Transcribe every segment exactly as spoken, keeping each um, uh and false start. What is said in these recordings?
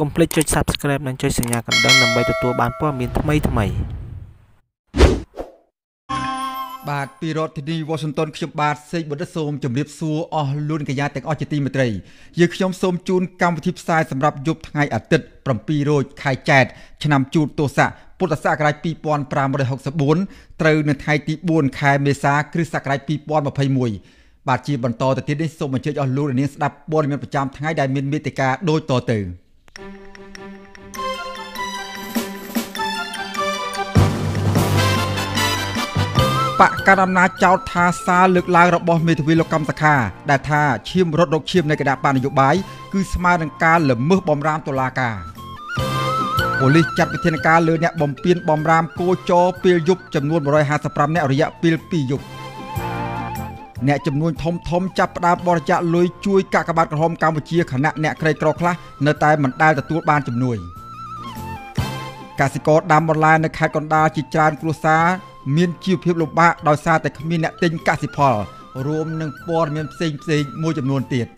កុំភ្លេចចុច Subscribe និងចុចសញ្ញាកណ្ដឹងដើម្បីទទួលបានព័ត៌មានថ្មីថ្មីបាទពីរដ្ឋធានី Washington ខ្ញុំបាទសេកបណ្ឌិតសូមជម្រាបសួរអស់លោកអ្នកកញ្ញាទាំងអស់ជាទីមេត្រីយើងខ្ញុំសូមជូនកម្មវិធីផ្សាយសម្រាប់យប់ថ្ងៃអាទិត្យ7រោចខែចែកឆ្នាំជូតទស័កពុទ្ធសករាជtwo thousand five hundred sixty-fourត្រូវនៅថ្ងៃទីfourខែមេសាគ្រិស្តសករាជtwo thousand twenty-oneបាទជាបន្តទៅទៀតនេះសូមអញ្ជើញអស់លោកអ្នកនាងស្ដាប់ព័ត៌មានប្រចាំថ្ងៃដែលមានមេតិការដូចតទៅបកកណ្ដាលអំណាចចោទថាសារលើកឡើងរបស់មេធាវីលោកកម្មសខាដែលថាឈាមរត់រកឈាមនៃគណៈបកនយោបាយគឺស្មើនឹងការល្មើសបំរាមតុលាការប៉ូលីសចាត់វិធានការលើអ្នកបំពានបំរាមកោចរពេលយប់ចំនួនone hundred fifty-fiveនាក់រយៈពេលtwoយប់អ្នកចំនួនធំធំចាប់ផ្ដើមបរិច្ចាគលុយជួយកាកបាទក្រហមកម្ពុជាខណៈអ្នកក្រីក្រខ្លះនៅតែមិនដែលទទួលបានជំនួយកសិករដាំបន្លែនៅខេត្តកណ្ដាលជាច្រើនគ្រួសារមានជីវភាពលំបាកដោយសារតែគ្មានអ្នកទិញកសិផលរួមនឹងព័ត៌មានផ្សេងផ្សេងមួយចំនួនទៀត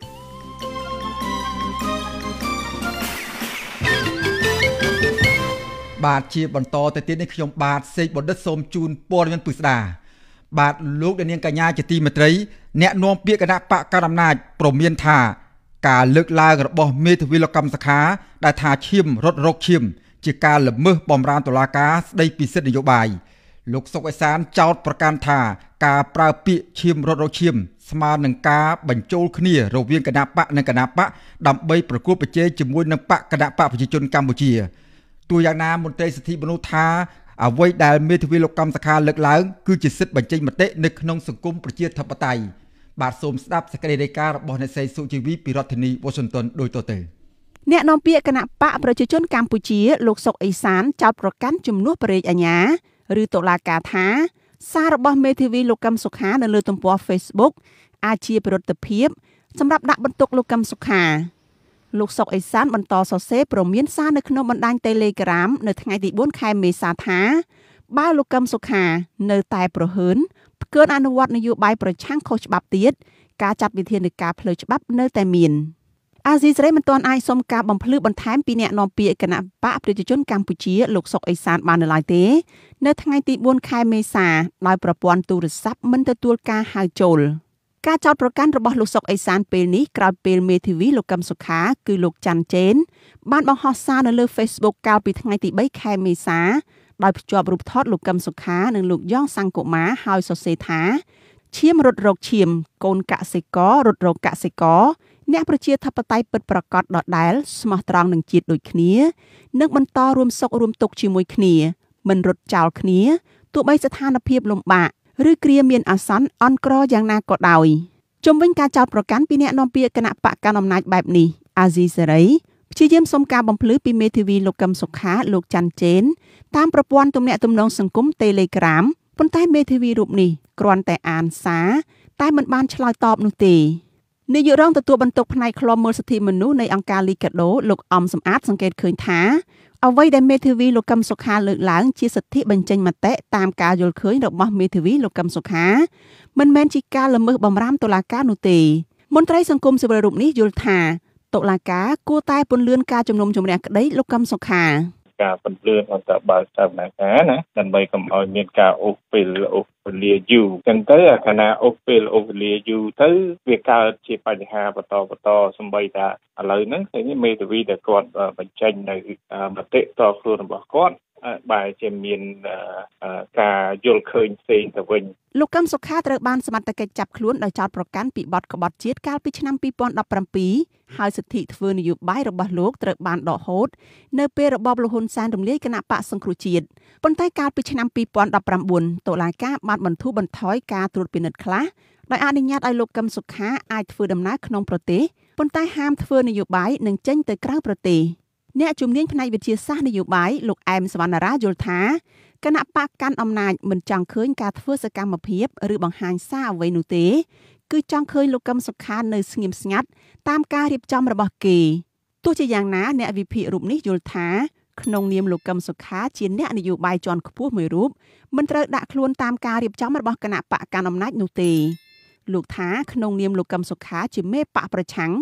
បាទជាបន្តទៅទៀតនេះខ្ញុំបាទសេកបណ្ឌិតសូមជូនព័ត៌មានពិស្ដាបាទលោកនាងកញ្ញាជាទីមេត្រីអ្នកនាំពាក្យគណៈបកកណ្ដាលអំណាចប្រមានថាការលើកឡើងរបស់មេធាវីលោកកម្មសខាដែលថាឈាមរត់រកឈាមជាការល្មើសបំរាមតុលាការស្ដីពីសិទ្ធិនយោបាយលោកសុកអេសានចោទប្រកាន់ថាការប្រើពាក្យឈាមរត់រកឈាមស្មើនឹងការបញ្ចូលគ្នារវាងគណៈបកនិងគណៈបកដើម្បីប្រគល់ប្រជែងជាមួយនឹងបកគណៈបកប្រជាជនកម្ពុជាទោះយ៉ាងណាមន្ត្រីសិទ្ធិមនុស្សថាអ្វីដែលមេធាវីលោកកម្មសខាលើកឡើងគឺជាសិទ្ធិបញ្ចេញមតិនៅក្នុងសង្គមប្រជាធិបតេយ្យបាទសូមស្ដាប់សេចក្តីរាយការណ៍របស់អ្នកស្រីសុជីវីពីរដ្ឋធានី Washington ដូចតទៅអ្នកនាំពាក្យគណៈបកប្រជាជនកម្ពុជាលោកសុកអេសានចោទប្រកាន់ជំនួសប្រេងអាញាឬតុលាការថាសាររបស់មេធាវីលោកកឹមសុខានៅលើទំព័រ Facebook អាចជាប្រតិភិបសម្រាប់ដាក់បន្ទុកលោកកឹមសុខាលោកសុកអេសានបន្តសរសេរព្រមានសារនៅក្នុងបណ្ដាញ Telegram នៅថ្ងៃទីfourខែមេសាថាបើលោកកឹមសុខានៅតែប្រហើនផ្កើនអនុវត្តនយោបាយប្រឆាំងខុសច្បាប់ទៀតការចាត់វិធានការផ្លូវច្បាប់នៅតែមានអាស៊ីសេរីមិនទាន់អាចសុំការបំភ្លឺបន្ថែមពីអ្នកនាំពាក្យគណៈបកប្រជាជនកម្ពុជាលោកសុកអេសានបាននៅឡើយទេនៅថ្ងៃទីfourខែមេសាដោយប្រព័ន្ធទូរស័ព្ទមិនទទួលការហៅចូលការចោទប្រកាន់របស់លោកសុកអេសានពេលនេះក្រោយពេលមេធាវីលោកកឹមសុខាគឺលោកច័ន្ទចេនបានបង្ហោះសារនៅលើ Facebook កាលពីថ្ងៃទីthreeខែមេសាដោយភ្ជាប់រូបថតលោកកឹមសុខានិងលោកយ៉ងសង្គមាហើយសរសេរថាឈាមរត់រកឈាមកូនកសិកររត់រកកសិករអ្នកប្រជាធិបតេយ្យពិតប្រាកដដដែលស្មោះត្រង់នឹងជាតិដូចគ្នានិងបន្តរួមសុខរួមទុក្ខជាមួយគ្នាមិនរត់ចោលគ្នាទោះបីស្ថានភាពលំបាកឬគ្រាមានអាសន្នអន់ក្រយ៉ាងណាក៏ដោយជុំវិញការចោទប្រកាន់ពីអ្នកនាំពាក្យគណៈបកកណ្ដាលអំណាចបែបនេះអាស៊ីសេរីព្យាយាមសុំការបំភ្លឺពីមេធាវីលោកកឹមសុខាលោកច័ន្ទចេនតាមប្រព័ន្ធទំនាក់ទំនងសង្គម Telegram ប៉ុន្តែមេធាវីរូបនេះគ្រាន់តែអានសារតែមិនបានឆ្លើយតបនោះទេនាយករងទទួលបន្ទុកផ្នែកឃ្លាំមើលសិទ្ធិមនុស្សនៃអង្គការលីកាដូលោកអំសំអាតសង្កេតឃើញថាអ្វីដែលមេធាវីលោកកឹមសុខាលើកឡើងជាសិទ្ធិបញ្ចេញមតិតាមការយល់ឃើញរបស់មេធាវីលោកកឹមសុខាមិនមែនជាការល្មើសបំរាមតុលាការនោះទេមន្ត្រីសង្គមស៊ីវិលរូបនេះយល់ថាតុលាការគួរតែពន្យាការជំនុំជម្រះក្តីលោកកឹមសុខាការពន្លឿនអន្តរបើកដំណើរការណាដើម្បីកុំឲ្យមានការអូសពេលអូសវេលាយូរអញ្ចឹងទៅអាខណៈអូសពេលអូសវេលាយូរទៅវាកើតជាបញ្ហាបន្តបន្តសំបីថាឥឡូវហ្នឹងឃើញមេធាវីដែលគាត់បញ្ចេញនៅមតិតខ្លួនរបស់គាត់បែរជាមានការយល់ឃើញផ្សេងទៅវិញលោកកឹមសុខាត្រូវបានសមត្ថកិច្ចចាប់ខ្លួនដោយចោទប្រកាន់ពីបទក្បត់ជាតិកាលពីឆ្នាំtwo thousand seventeenហើយសិទ្ធិធ្វើនយោបាយរបស់លោកត្រូវបានដកហូតនៅពេលរបបលហ៊ុនសែនរំលាយគណៈបកសង្គ្រោះជាតិប៉ុន្តែកាលពីឆ្នាំtwo thousand nineteenតុលាការបានបន្ធូរបន្ថយការត្រួតពិនិត្យខ្លះដោយអនុញ្ញាតឲ្យលោកកឹមសុខាអាចធ្វើដំណើរក្នុងប្រទេសប៉ុន្តែហាមធ្វើនយោបាយនិងចេញទៅក្រៅប្រទេសអ្នកជំនាញផ្នែកវិទ្យាសាស្ត្រនយោបាយលោកអែមសវណ្ណារាយល់ថាគណៈបកកាន់អំណាចមិនចង់ឃើញការធ្វើសកម្មភាពឬបង្ហាញសារអ្វីនោះទេគឺចង់ឃើញលោកកឹមសុខានៅស្ងៀមស្ងាត់តាមការរៀបចំរបស់គេទោះជាយ៉ាងណាអ្នកវិភាគរូបនេះយល់ថាក្នុងនាមលោកកឹមសុខាជាអ្នកនយោបាយជាន់ខ្ពស់មួយរូបមិនត្រូវដាក់ខ្លួនតាមការរៀបចំរបស់គណៈបកកាន់អំណាចនោះទេលោកថាក្នុងនាមលោកកឹមសុខាជាមេបកប្រឆាំង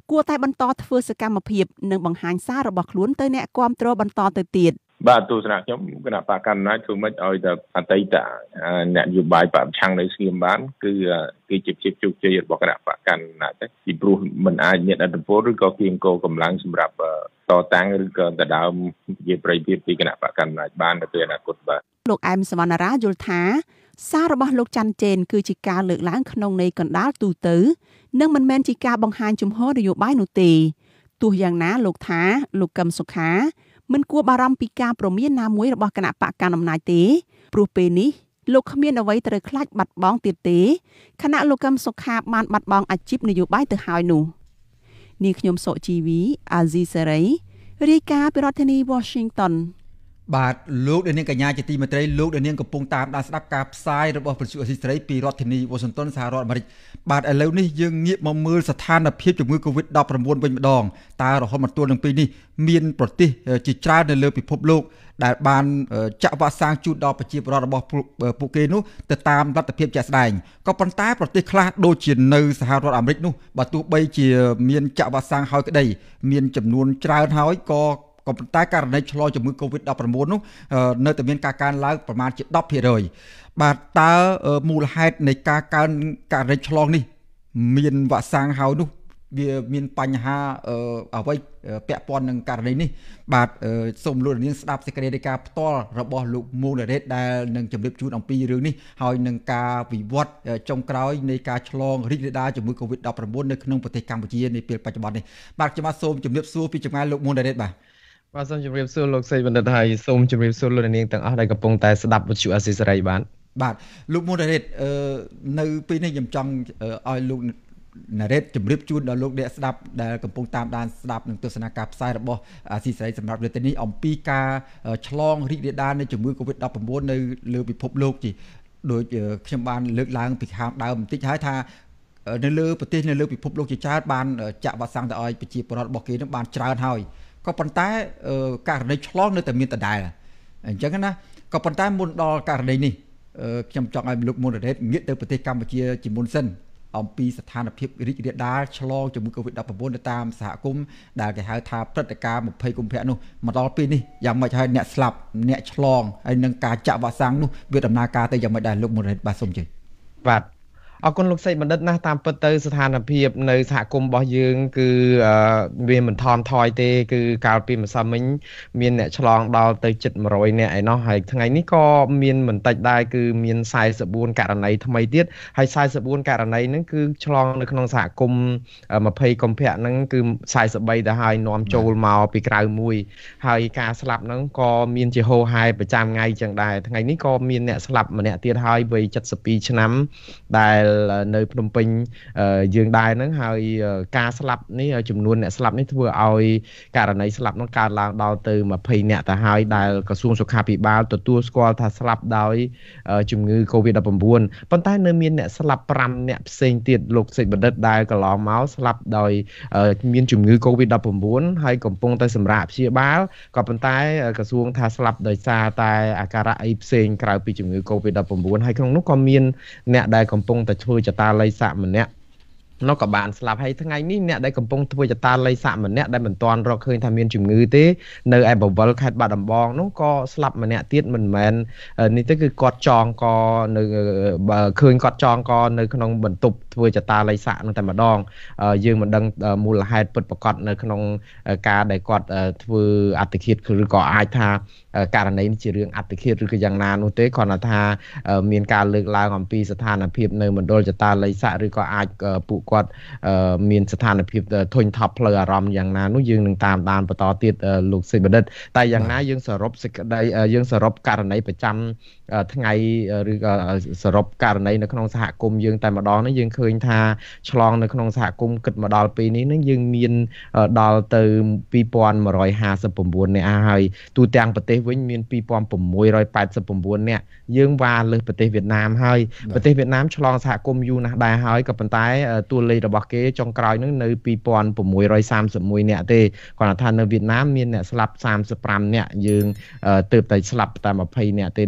គួរតែបន្តធ្វើសកម្មភាពនិងបង្ហាញសាររបស់ខ្លួនទៅអ្នកគាំទ្របន្តទៅទៀតបាទទស្សនៈខ្ញុំគណៈបកកណ្ដាលអំណាចធ្វើម៉េចឲ្យតែអតីតអ្នកនយោបាយបកប្រឆាំងនៅស្ងៀមបានគឺគឺជាភាពជោគជ័យរបស់គណៈបកកណ្ដាលអំណាចទេពីព្រោះមិនអាចមានឥទ្ធិពលឬក៏គៀងគោកម្លាំងសម្រាប់តតាំងឬក៏ដណ្ដើមជាប្រយោជន៍ពីគណៈបកកណ្ដាលអំណាចបាននៅពេលអនាគតបាទលោកអែមសវណ្ណារាយល់ថាសាររបស់លោកច័ន្ទជេនគឺជាការលើកឡើងក្នុងន័យកណ្ដាលទូទៅនិងមិនមែនជាការបង្ហាញជំហរនយោបាយនោះទេទោះយ៉ាងណាលោកថាលោកកឹមសុខាមិនគួរបារម្ភពីការព្រមានណាមួយរបស់គណៈបកកណ្ដាលអំណាចទេព្រោះពេលនេះលោកគ្មានអ្វីត្រូវខ្លាចបាត់បង់ទៀតទេខណៈលោកកឹមសុខាបានបាត់បង់អាជីពនយោបាយទៅហើយនោះនាងខ្ញុំសុជីវីអាស៊ីសេរីរាយការណ៍ពីរដ្ឋធានី Washington បាទលោកនាងកញ្ញាជាទីមេត្រីលោកនាងកំពុងតាមដានស្ដាប់ការផ្សាយរបស់វិទ្យុអេស៊ីសេរីពីរដ្ឋធានី Washington សហរដ្ឋអាមេរិកបាទឥឡូវនេះយើងងាកមកមើលស្ថានភាពជំងឺ កូវីដ ដប់ប្រាំបួន វិញម្ដងតើរហូតមកទល់នឹងពេលនេះមានប្រទេសជាច្រើននៅលើពិភពលោកដែលបានចាក់វ៉ាក់សាំងជូនដល់ប្រជាពលរដ្ឋរបស់ពួកគេនោះទៅតាមលទ្ធភាពជាក់ស្ដែងក៏ប៉ុន្តែប្រទេសខ្លះដូចជានៅសហរដ្ឋអាមេរិកនោះបើទោះបីជាមានចាក់វ៉ាក់សាំងហើយក្តីមានចំនួនច្រើនហើយក៏ក៏ប៉ុន្តែករណីឆ្លងជំងឺ កូវីដ ដប់ប្រាំបួន នោះនៅតែមានការកើនឡើងប្រមាណជា ដប់ភាគរយ បាទតើមូលហេតុនៃការកើនករណីឆ្លងនេះមានវ៉ាក់សាំងហើយនោះវាមានបញ្ហាអ្វីពាក់ព័ន្ធនឹងករណីនេះបាទសូមលោកនាងស្ដាប់សេចក្តីរាយការណ៍ផ្ទាល់របស់លោកមូលរ៉េតដែលនឹងជម្រាបជូនអំពីរឿងនេះហើយនឹងការវិវត្តចុងក្រោយនៃការឆ្លងរីករាលដាលជំងឺ កូវីដ ដប់ប្រាំបួន នៅក្នុងប្រទេសកម្ពុជានាពេលបច្ចុប្បន្ននេះបាទខ្ញុំបាទសូមជម្រាបសួរពីចម្ងាយលោកមូលរ៉េតបាទបាទសូមជម្រាបសួរលោកសេចបណ្ឌិតហើយសូមជម្រាបសួរលោកនាងទាំងអស់ដែលកំពុងតែស្ដាប់វិទ្យុអាស៊ីសេរីបាទបាទលោកមូលរ៉េតនៅពេលនេះខ្ញុំចង់ឲ្យលោកណារ៉េតជម្រាបជូនដល់លោកអ្នកស្ដាប់ដែលកំពុងតាមដានស្ដាប់នឹងទស្សនាការផ្សាយរបស់អាស៊ីសេរីសម្រាប់លើកនេះអំពីការឆ្លងរីករាលដាលនៃជំងឺ កូវីដ ដប់ប្រាំបួន នៅលើពិភពលោកជីដោយខ្ញុំបានលើកឡើងពីខាងដើមបន្តិចហើយថានៅលើប្រទេសនៅលើពិភពលោកជាច្រើនបានចាក់វ៉ាក់សាំងទៅឲ្យប្រជាពលរដ្ឋរបស់គេនឹងបានច្រើនហើយក៏ប៉ុន្តែករណីឆ្លងនៅតែមានដដែលអញ្ចឹងណាក៏ប៉ុន្តែមុនដល់ករណីនេះខ្ញុំចង់ឲ្យលោកមុនរ៉េតងាកទៅប្រទេសកម្ពុជាជាមុនសិនអំពីស្ថានភាពរីករាលដាលឆ្លងជំងឺ កូវីដ ដប់ប្រាំបួន នៅតាមសហគមន៍ដែលគេហៅថាព្រឹត្តិការណ៍ ម្ភៃ កុម្ភៈនោះមកដល់ពេលនេះយ៉ាងម៉េចហើយអ្នកស្លាប់អ្នកឆ្លងហើយនឹងការចាក់វ៉ាក់សាំងនោះវាដំណើរការទៅយ៉ាងម៉េចដែរលោកមុនរ៉េតបាទសូមជឿបាទអរគុណលោកសេចបណ្ឌិតណាស់តាមពិតទៅស្ថានភាពនៅសហគមន៍របស់យើងគឺវាមិនថមថយទេគឺកាលពីម្សិលមិញមានអ្នកឆ្លងដល់ទៅជិតមួយរយនាក់ឯណោះហើយថ្ងៃនេះក៏មានមិនតិចដែរគឺមានសែនបួនករណីថ្មីទៀតហើយសែនបួនករណីហ្នឹងគឺឆ្លងនៅក្នុងសហគមន៍ ម្ភៃ កុម្ភៈហ្នឹងគឺសែនបីទៅហើយនាំចូលមកពីក្រៅមួយហើយការស្លាប់ហ្នឹងក៏មានជាហូរហែប្រចាំថ្ងៃចឹងដែរថ្ងៃនេះក៏មានអ្នកស្លាប់ម្នាក់ទៀតហើយវ័យเจ็ดสิบពីរឆ្នាំដែលនៅភ្នំពេញយើងដែរហ្នឹងហើយការស្លាប់នេះចំនួនអ្នកស្លាប់នេះធ្វើឲ្យករណីស្លាប់នោះកើនឡើងដល់ទៅម្ភៃនាក់ទៅហើយដែលក្រសួងសុខាភិបាលទទួលស្គាល់ថាស្លាប់ដោយជំងឺ កូវីដ ដប់ប្រាំបួន ប៉ុន្តែនៅមានអ្នកស្លាប់ប្រាំនាក់ផ្សេងទៀតលោកសេចបណ្ឌិតដែលកន្លងមកស្លាប់ដោយមានជំងឺ កូវីដ ដប់ប្រាំបួន ហើយកំពុងតែសម្រាកព្យាបាលក៏ប៉ុន្តែក្រសួងថាស្លាប់ដោយសារតែអាការៈអីផ្សេងក្រៅពីជំងឺ កូវីដ ដប់ប្រាំបួន ហើយក្នុងនោះក៏មានអ្នកដែលកំពុងតែធ្វើចតាល័យស័កម្នាក់នោះក៏បានស្លាប់ហើយថ្ងៃនេះអ្នកដែលកំពុងធ្វើចតាល័យស័កម្នាក់ដែលមិនទាន់រកឃើញថាមានជំងឺទេនៅឯបវលខេត្តបាត់ដំបងនោះក៏ស្លាប់ម្នាក់ទៀតមិនមែននេះទេគឺគាត់ចងកនៅឃើញគាត់ចងកនៅក្នុងបន្ទប់ធ្វើចតាល័យស័កនោះតែម្ដងយើងមិនដឹងមូលហេតុពិតប្រាកដនៅក្នុងការដែលគាត់ធ្វើអត្តឃាតឬក៏អាចថាករណីនេះជារឿងអត្តឃាតឬក៏យ៉ាងណានោះទេគ្រាន់តែថាមានការលើកឡើងអំពីស្ថានភាពនៅមណ្ឌលចតាល័យស័កឬក៏អាចពួកគាត់មានស្ថានភាពធុញថប់ផ្លូវអារម្មណ៍យ៉ាងណានោះយើងនឹងតាមដានបន្តទៀតលោកសេចបណ្ឌិតតែយ៉ាងណាយើងសរុបសេចក្តីយើងសរុបករណីប្រចាំថ្ងៃឬក៏សរុបករណីនៅក្នុងសហគមន៍យើងតែម្ដងនេះយើងឃើញថាឆ្លងនៅក្នុងសហគមន៍គិតមកដល់ពេលនេះនឹងយើងមានដល់ទៅពីរពាន់មួយរយហាសិប៩នាក់ហើយទូទាំងប្រទេសវិញមានពីរពាន់៦រយប៉ែតសិប៩នាក់យើងវ៉ាលើសប្រទេសវៀតណាមហើយប្រទេសវៀតណាមឆ្លងសហគមន៍យូរណាស់ដែរហើយក៏ប៉ុន្តែតួលេខរបស់គេចុងក្រោយនឹងនៅពីរពាន់៦រយសាមសិបមួយនាក់ទេគាត់ថានៅវៀតណាមមានអ្នកស្លាប់សាមសិបប្រាំនាក់យើងទើបតែស្លាប់តែម្ភៃនាក់ទេដូច្នេះ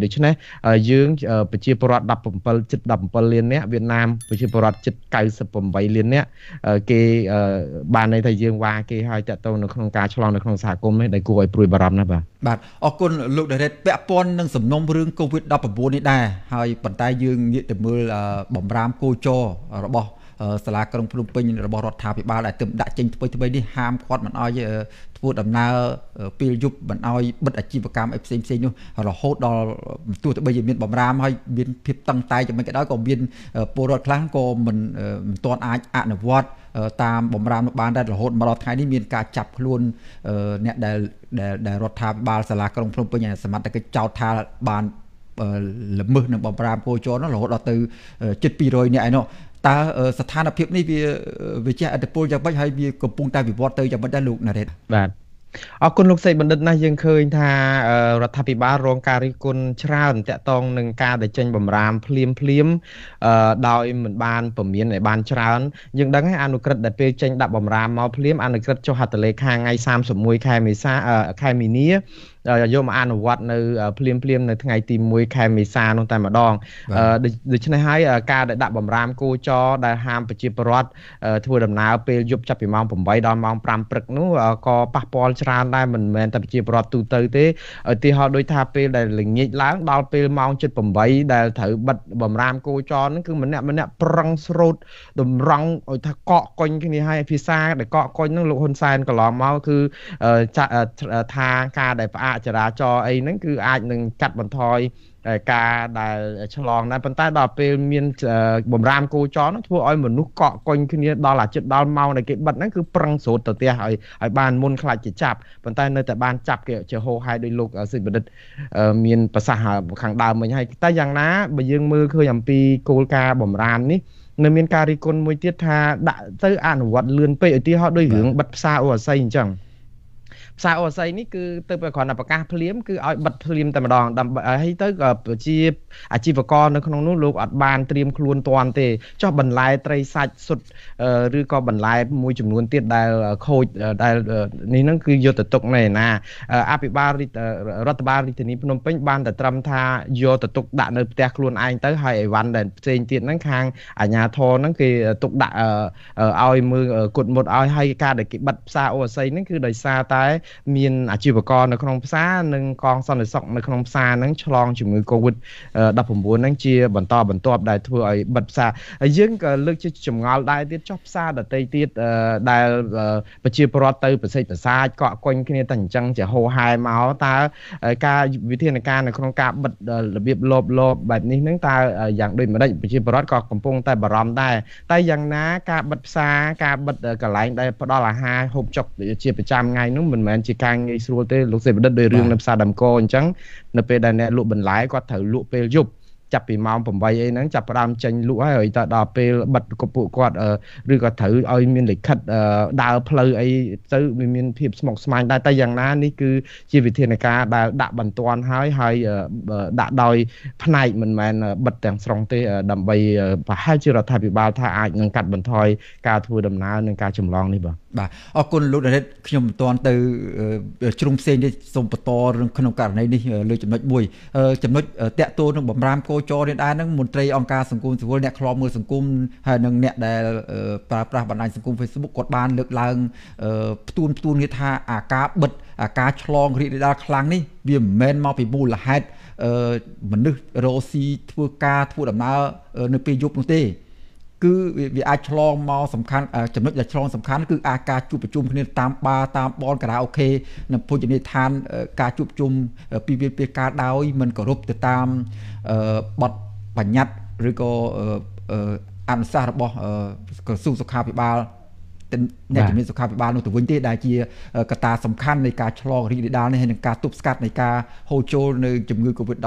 យើងប្រជាពលរដ្ឋ17ជិត17លាននាក់វៀតណាមប្រជាពលរដ្ឋជិត98លាននាក់គេបានន័យថាយើងវ៉ាគេឲ្យតាក់ទងនៅក្នុងការឆ្លងនៅក្នុងសហគមន៍នេះដែលគួរឲ្យព្រួយបារម្ភណាស់បាទបាទអរគុណលោកដារ៉េតពាក់ព័ន្ធនឹងសំណុំរឿង COVID 19 នេះដែរហើយប៉ុន្តែយើងងាកទៅមើលបំរាមគោចររបស់សាលាក្រុងភ្នំពេញរបស់រដ្ឋាភិបាលដែលទើបដាក់ចេញថ្មីថ្មីនេះហាមឃាត់មិនឲ្យធ្វើដំណើរពេលយប់មិនឲ្យបិទអាជីវកម្មអីផ្សេងផ្សេងនោះរហូតដល់ទោះបីជាមានបំរាមហើយមានភាពតឹងតែងយ៉ាងម៉េចក៏ដោយក៏មានពលរដ្ឋខ្លះក៏មិនមិនទាន់អាចអនុវត្តតាមបំរាមនោះបានដែររហូតមកដល់ថ្ងៃនេះមានការចាប់ខ្លួនអ្នកដែលដែលរដ្ឋាភិបាលសាលាក្រុងភ្នំពេញសមត្ថកិច្ចចោទថាបានល្មើសនឹងបំរាមគោចរនោះរហូតដល់ទៅជិតពីររយនាក់ឯនោះតើស្ថានភាពនេះវាវាជះឥទ្ធិពលយ៉ាងម៉េចហើយវាកំពុងតែវិវត្តទៅយ៉ាងម៉េចដែរលោកណារ៉េតបាទអរគុណលោកសេបណ្ឌិតណាស់យើងឃើញថារដ្ឋាភិបាលរងការរិះគន់ច្រើនតាក់ទងនឹងការដែលចេញបំរាមភ្លាមភ្លាមដោយមិនបានពមៀនឲ្យបានច្រើនយើងដឹងហើយអនុក្រឹត្យដែលពេលចេញដាក់បំរាមមកភ្លាមអនុក្រឹត្យចុះហត្ថលេខាថ្ងៃសាមសិបមួយខែមេសាខែមីនាយកមកអនុវត្តនៅភ្លាមភ្លាមនៅថ្ងៃទីមួយខែមេសានោះតែម្ដងដូច្នេះហើយការដែលដាក់បំរាមគោចរដែលហាមប្រជាពលរដ្ឋធ្វើដំណើរពេលយប់ចាប់ពីម៉ោងeightដល់ម៉ោងfiveព្រឹកនោះក៏ប៉ះពាល់ច្រើនដែរមិនមែនតែប្រជាពលរដ្ឋទូទៅទេឧទាហរណ៍ដូចថាពេលដែលល្ងាចឡើងដល់ពេលម៉ោងeightដែលត្រូវបិទបំរាមគោចរហ្នឹងគឺម្នាក់ម្នាក់ប្រឹងស្រូតតម្រង់ឲ្យថាកកកុញគ្នាហើយភាសាដែលកកកុញហ្នឹងលោកហ៊ុនសែនកន្លងមកគឺថាការដែលផ្អាកចរាចរណ៍អីហ្នឹងគឺអាចនឹងកាត់បន្ថយការដែលឆ្លងដែរប៉ុន្តែដល់ពេលមានបំរាមគោចរនោះធ្វើឲ្យមនុស្សកកកុញគ្នាដល់អាជិតដល់ម៉ោងដែលគេបិទហ្នឹងគឺប្រឹងស្រូតទៅផ្ទះឲ្យឲ្យបានមុនខ្លាចជាចាប់ប៉ុន្តែនៅតែបានចាប់គេជាហោហាយដោយលោកសិទ្ធិបណ្ឌិតមានប្រសាសន៍ខាងដើមមិញហើយតែយ៉ាងណាបើយើងមើលឃើញអំពីគោលការណ៍បំរាមនេះនៅមានការរិះគន់មួយទៀតថាដាក់ទៅអនុវត្តលឿនពេកឧទាហរណ៍ដូចរឿងបិទផ្សារអូអាស័យអញ្ចឹងផ្សារអូអាស័យនេះគឺទៅប្រកាសប្រកាសភ្លាមគឺឲ្យបិទភ្លាមតែម្ដងដើម្បីឲ្យទៅជាអាជីវករនៅក្នុងនោះលោកអត់បានត្រៀមខ្លួនទាន់ទេចុះបន្លែត្រីសាច់សុទ្ធឬក៏បន្លែមួយចំនួនទៀតដែលខូចដែលនេះហ្នឹងគឺយកទៅទុកនៅឯណាអភិបាលរដ្ឋបាលរាជធានីភ្នំពេញបានតែត្រឹមថាយកទៅទុកដាក់នៅផ្ទះខ្លួនឯងទៅហើយអីវ៉ាន់ដែលផ្សេងទៀតហ្នឹងខាងអាជ្ញាធរហ្នឹងគេទុកដាក់ឲ្យមើលគុតមុតឲ្យហើយការដែលគេបិទផ្សារអូអាស័យហ្នឹងគឺដោយសារតែមានអាជីវករនៅក្នុងផ្សារនិងកងសន្តិសុខនៅក្នុងផ្សារហ្នឹងឆ្លងជំងឺ COVID 19ហ្នឹងជាបន្តបន្ទាប់ដែលធ្វើឲ្យបិទផ្សារហើយយើងក៏លើកជាចម្ងល់ដែរទៀតចុះផ្សារដទៃទៀតដែលប្រជាពលរដ្ឋទៅប្រសិទ្ធប្រសាចកកកុញគ្នាតែអញ្ចឹងជាហោហែមកតើការវិធានការនៅក្នុងការបិទរបៀបលបលបបែបនេះហ្នឹងតើយ៉ាងដូចម្ដេចប្រជាពលរដ្ឋក៏កំពុងតែបារម្ភដែរតែយ៉ាងណាការបិទផ្សារការបិទកន្លែងដែលផ្ដល់អាហារហូបចុកជាប្រចាំថ្ងៃហ្នឹងមិនមែនជាការងាយស្រួលទេលោកសេបណ្ឌិតដោយរឿងនៅផ្សារដើមកអញ្ចឹងនៅពេលដែលអ្នកលក់បន្លែគាត់ត្រូវលក់ពេលយប់ចាប់ពីម៉ោងeightអីហ្នឹងចាប់ផ្ដើមចេញលក់ហើយទៅដល់ពេលបិទកពួកគាត់ឬក៏ត្រូវឲ្យមានលិខិតដើរផ្លូវអីទៅវាមានភាពស្មុគស្មាញដែរតែយ៉ាងណានេះគឺជាវិធានការដែលដាក់បន្ទាន់ហើយហើយដាក់ដោយផ្នែកមិនមែនបិទទាំងស្រុងទេដើម្បីប្រហែលជារដ្ឋាភិបាលថាអាចនឹងកាត់បន្ថយការធ្វើដំណើរនិងការចម្លងនេះបាទបាទអរគុណលោកដារ៉េតខ្ញុំមិនទាន់ទៅជ្រុងផ្សេងនេះសូមបន្តរឿងក្នុងករណីនេះលើចំណុចមួយចំណុចតាក់ទងនឹងបំរាមកោចរនេះដែរនឹងមន្ត្រីអង្គការសង្គមស៊ីវិលអ្នកខ្លោមមើលសង្គមហើយនឹងអ្នកដែលប្រើប្រាស់បណ្ដាញសង្គម Facebook គាត់បានលើកឡើងផ្ទួនផ្ទួននេះថាអាការបិទអាការឆ្លងរីករាលដាលខ្លាំងនេះវាមិនមែនមកពីមូលហេតុមនុស្សរស់ស៊ីធ្វើការធ្វើដំណើរនៅពេលយប់នោះទេគឺវាអាចឆ្លងមកសំខាន់ចំណុចដែលឆ្លងសំខាន់គឺអាការជួបប្រជុំគ្នាតាមបារតាមបនការ៉ាអូខេនៅភោជនីយដ្ឋានការជួបជុំពីវាពេលការដោយមិនគោរពទៅតាមបទបញ្ញត្តិឬក៏អនុសាសន៍របស់ក្រសួងសុខាភិបាលអ្នកជំនាញសុខាភិបាលនោះទៅវិញទេដែលជាកត្តាសំខាន់នៃការឆ្លងរីករាលដាលនេះហើយនឹងការទប់ស្កាត់នៃការហូរចូលនៅជំងឺ COVID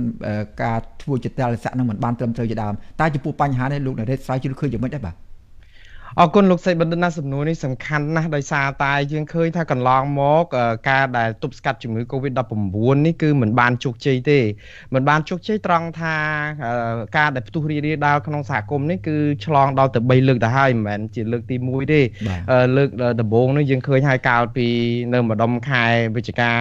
19 ការធ្វើជាតលិស័កនឹងមិនបានត្រឹមត្រូវជាដើមតែចំពោះបញ្ហានេះលោកណារ៉េតស្រាវជ្រាវឃើញយ៉ាងម៉េចដែរបាទអរគុណលោកសេបណ្ឌិតណាសំណួរនេះសំខាន់ណាស់ដោយសារតែយើងឃើញថាកន្លងមកការដែលទប់ស្កាត់ជំងឺ COVID 19 នេះគឺមិនបានជោគជ័យទេមិនបានជោគជ័យត្រង់ថាការដែលផ្ទុះរីករាលដាលក្នុងសហគមន៍នេះគឺឆ្លងដល់ទៅ3លើកទៅហើយមិនមែនជាលើកទី1ទេលើកដំបូងនេះយើងឃើញហើយកាលពីនៅម្ដុំខែវិច្ឆិកា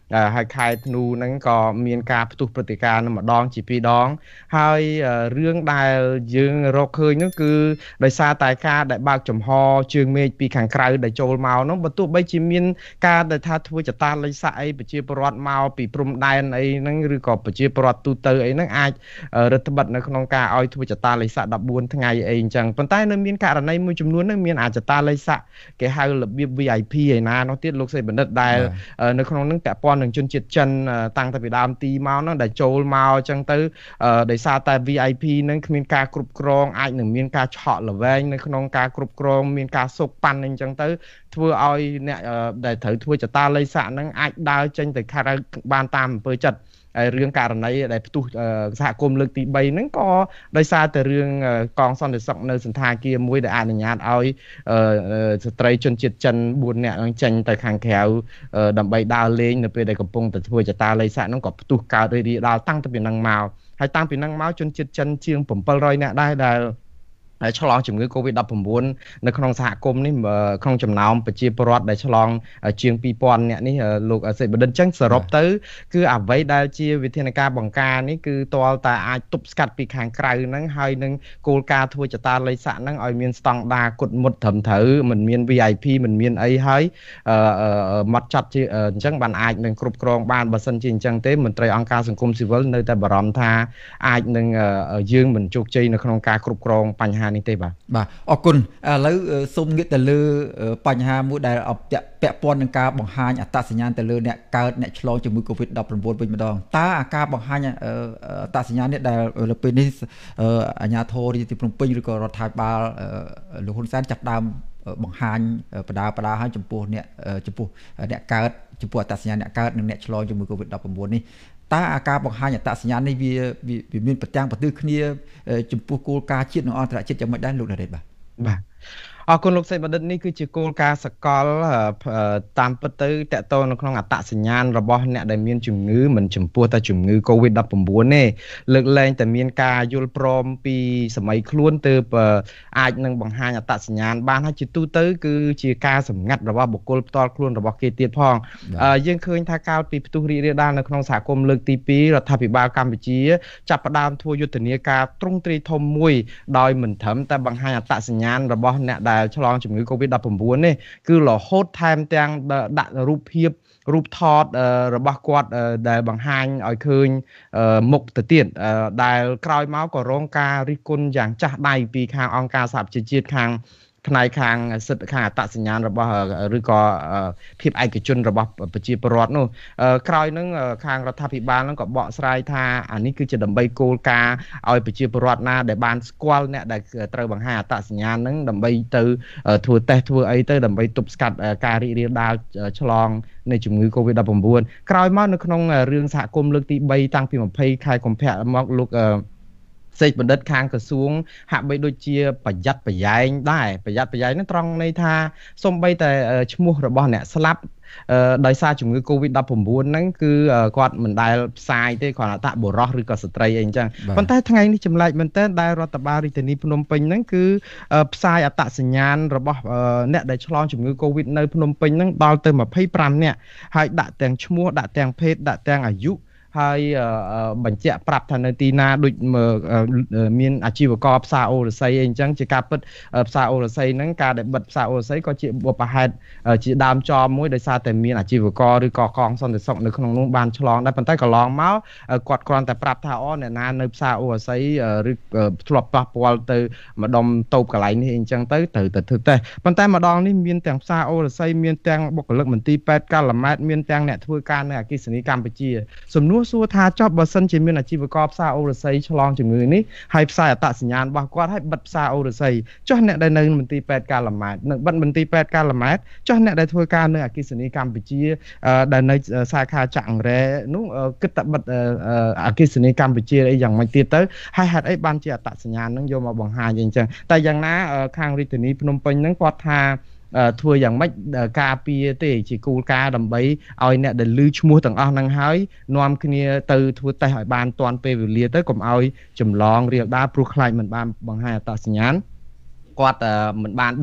ហើយខែធ្នូហ្នឹងក៏មានការផ្ទុះព្រឹត្តិការណ៍នឹងម្ដងជាពីរដងហើយរឿងដែលយើងរកឃើញនោះគឺដោយសារតែការដែលបើកចំហជើងមេឃពីខាងក្រៅដែលចូលមកនោះបើទោះបីជាមានការដែលថាធ្វើចតាល័យស័កអីប្រជាពលរដ្ឋមកពីព្រំដែនអីហ្នឹងឬក៏ប្រជាពលរដ្ឋទូទៅអីហ្នឹងអាចរដ្ឋបិទនៅក្នុងការឲ្យធ្វើចតាល័យស័កដប់បួនថ្ងៃអីអញ្ចឹងប៉ុន្តែនៅមានករណីមួយចំនួនហ្នឹងមានអាចតាល័យស័កគេហៅរបៀប វី ไอ พี ឯណានោះទៀតលោកសេបណ្ឌិតដែលនៅក្នុងហ្នឹងពាក់ព័ន្ធនឹងជនជាតិចិនតាំងតែពីដើមទីមកហ្នឹងដែលចូលមកអញ្ចឹងទៅដោយសារតែ វី ไอ พี ហ្នឹងគ្មានការគ្រប់គ្រងអាចនឹងមានការឆក់ល្វែងនៅក្នុងការគ្រប់គ្រងមានការសុកប៉ាន់អញ្ចឹងទៅធ្វើឲ្យអ្នកដែលត្រូវធ្វើចតាល័យស័កហ្នឹងអាចដើរចេញទៅខៅបានតាមអំពើចិត្តហើយរឿងករណីដែលផ្ទុះសហគមន៍លើកទី3ហ្នឹងក៏ដោយសារតែរឿងកងសន្តិសុខនៅសន្តាគារមួយដែលអនុញ្ញាតឲ្យស្ត្រីជនជាតិចិនបួននាក់ហ្នឹងចេញទៅខាងក្រៅដើម្បីដើរលេងនៅពេលដែលកំពុងតែធ្វើចតាល័យស័កហ្នឹងក៏ផ្ទុះកើតរីករាលដាលតាំងពីហ្នឹងមកហើយតាំងពីហ្នឹងមកជនជាតិចិនជាងbảy trămនាក់ដែរដែលឆ្លងជំងឺ កូវីដ ដប់ប្រាំបួន នៅក្នុងសហគមន៍នេះក្នុងចំណោមប្រជាពលរដ្ឋដែលឆ្លងជាងពីរពាន់នាក់នេះលោកសេបណ្ឌិតចឹងសរុបទៅគឺអ្វីដែលជាវិធានការបង្ការនេះគឺទាល់តែអាចទប់ស្កាត់ពីខាងក្រៅហ្នឹងហើយនឹងគោលការណ៍ធ្វើចតាល័យស័កហ្នឹងឲ្យមានស្តង់ដារគុតមុតត្រឹមត្រូវមិនមាន វី ไอ พี មិនមានអីហើយម៉ត់ចត់ជាអញ្ចឹងបានអាចនឹងគ្រប់គ្រងបានបើសិនជាអញ្ចឹងទេមន្ត្រីអង្គការសង្គមស៊ីវិលនៅតែបារម្ភថាអាចនឹងយើងមិនជោគជ័យនៅក្នុងការគ្រប់គ្រងបញ្ហានេះទេបាទបាទអរគុណឥឡូវសូមងាកទៅលើបញ្ហាមួយដែលពាក់ព័ន្ធនឹងការបង្ហាញអត្តសញ្ញាណទៅលើអ្នកកើតអ្នកឆ្លងជំងឺ កូវីដ ដប់ប្រាំបួន វិញម្ដងតើអាការបង្ហាញអត្តសញ្ញាណនេះដែលលើពេលនេះអាជ្ញាធររាជធានីភ្នំពេញឬក៏រដ្ឋាភិបាលលោកហ៊ុនសែនចាប់ដើមបង្ហាញបដាបដាឲ្យចំពោះអ្នកចំពោះអ្នកកើតចំពោះអត្តសញ្ញាណអ្នកកើតនិងអ្នកឆ្លងជំងឺ កូវីដ ដប់ប្រាំបួន នេះតើអាការបង្ហាញអត្តសញ្ញាណនេះវាវាមានប្រទាំងប្រទិគ្នាចំពោះគោលការណ៍ជាតិនិងអន្តរជាតិយ៉ាងម៉េចដែរលោកណារ៉េតបាទបាទអរគុណលោកសេបណ្ឌិតនេះគឺជាគោលការណ៍សកលតាមពិតទៅតកតនៅក្នុងអត្តសញ្ញាណរបស់អ្នកដែលមានជំងឺមិនចំពោះតែជំងឺ កូវីដ ដប់ប្រាំបួន ទេលើកលែងតែមានការយល់ព្រមពីសម័យខ្លួនទើបអាចនឹងបង្ហាញអត្តសញ្ញាណបានហើយជាទូទៅគឺជាការសម្ងាត់របស់បុគ្គលផ្ទាល់ខ្លួនរបស់គេទៀតផងយើងឃើញថាកាលពីផ្ទុះរីករាលដាលនៅក្នុងសហគមន៍លើកទីពីររដ្ឋាភិបាលកម្ពុជាចាប់ផ្ដើមធ្វើយុទ្ធនាការទ្រង់ទ្រាយធំមួយដោយមិនត្រឹមតែបង្ហាញអត្តសញ្ញាណរបស់អ្នកដែលឆ្លងជំងឺ កូវីដ ដប់ប្រាំបួន នេះគឺរហូតថែមទាំងដាក់រូបភាពរូបថតរបស់គាត់ដែលបង្ហាញឲ្យឃើញមុខទៅទៀតដែលក្រោយមកក៏រងការរិះគន់យ៉ាងចាស់ដៃពីខាងអង្គការសហប្រជាជាតិខាងផ្នែកខាងសិទ្ធិខាងអត្តសញ្ញាណរបស់ឬក៏ភាពឯកជនរបស់ប្រជាពលរដ្ឋនោះក្រោយនឹងខាងរដ្ឋាភិបាលនឹងក៏បកស្រាយថាអានេះគឺជាដើម្បីគោលការណ៍ឲ្យប្រជាពលរដ្ឋណាដែលបានស្គាល់អ្នកដែលត្រូវបង្ហាញអត្តសញ្ញាណហ្នឹងដើម្បីទៅធ្វើតេស្តធ្វើអីទៅដើម្បីទប់ស្កាត់ការរីករាលដាលឆ្លងនៃជំងឺ កូវីដ ដប់ប្រាំបួន ក្រោយមកនៅក្នុងរឿងសហគមន៍លើកទី3តាំងពីម្ភៃខែកុម្ភៈមកលោកសេចបណ្ឌិតខាងក្រសួងហាក់បីដូចជាប្រយ័ត្នប្រយែងដែរប្រយ័ត្នប្រយែងហ្នឹងត្រង់ន័យថាសូម្បីតែឈ្មោះរបស់អ្នកស្លាប់ដោយសារជំងឺ កូវីដ ដប់ប្រាំបួន ហ្នឹងគឺគាត់មិនដែលផ្សាយទេគ្រាន់តែថាបុរសឬក៏ស្ត្រីអីអញ្ចឹងប៉ុន្តែថ្ងៃនេះចម្លែកមែនទែនដែលរដ្ឋបាលរាជធានីភ្នំពេញហ្នឹងគឺផ្សាយអត្តសញ្ញាណរបស់អ្នកដែលឆ្លងជំងឺ កូវីដ នៅភ្នំពេញហ្នឹងដល់ទៅម្ភៃប្រាំនាក់ហើយដាក់ទាំងឈ្មោះដាក់ទាំងភេទដាក់ទាំងអាយុហើយបញ្ជាក់ប្រាប់ថានៅទីណាដូចមានអាជីវករផ្សារអូរស័យអីអញ្ចឹងជាការពិតផ្សារអូរស័យហ្នឹងការដែលបិទផ្សារអូរស័យក៏ជាបុព្វហេតុជាដើមចមមួយដោយសារតែមានអាជីវករឬក៏កងសន្តិសុខនៅក្នុងនោះបានឆ្លងដែរប៉ុន្តែកន្លងមកគាត់គ្រាន់តែប្រាប់ថាអូអ្នកណានៅផ្សារអូរស័យឬធ្លាប់ប៉ះពាល់ទៅម្ដុំតូបកន្លែងនេះអីអញ្ចឹងទៅត្រូវតែធ្វើតេស្តប៉ុន្តែម្ដងនេះមានទាំងផ្សារអូរស័យមានទាំងបុគ្គលិកមន្ទីរពេទ្យកាល់ម៉ែតមានទាំងអ្នកធ្វើការនៅអគ្គិសនីកម្ពុជាសំណួរសួរថាចុះបើសិនជាមានអាជីវករផ្សារអូរស័យឆ្លងជំងឺនេះហើយផ្សាយអត្តសញ្ញាណរបស់គាត់ហើយបិទផ្សារអូរស័យចុះអ្នកដែលនៅមន្ទីរពេទ្យកាល់ម៉ែតនៅបិទមន្ទីរពេទ្យកាល់ម៉ែតចុះអ្នកដែលធ្វើការនៅអគ្គិសនីកម្ពុជាដែលនៅសាខាចាក់អង្រែនោះគិតតែបិទអគ្គិសនីកម្ពុជាអីយ៉ាងម៉េចទៀតទៅហើយហេតុអីបានជាអត្តសញ្ញាណនឹងយកមកបង្ហាញអីចឹងតែយ៉ាងណាខាងរាជធានីភ្នំពេញហ្នឹងគាត់ថាធ្វើយ៉ាងម៉េចការពារទេជាគោលការណ៍ដើម្បីឲ្យអ្នកដែលឮឈ្មោះទាំងអស់ហ្នឹងហើយនាំគ្នាទៅធ្វើតេស្តឲ្យបានទាន់ពេលវេលាទៅកុំឲ្យចម្លងរាលដាលព្រោះខ្លាចមិនបានបង្ហាញអត្តសញ្ញាណគាត់មិនបានដឹង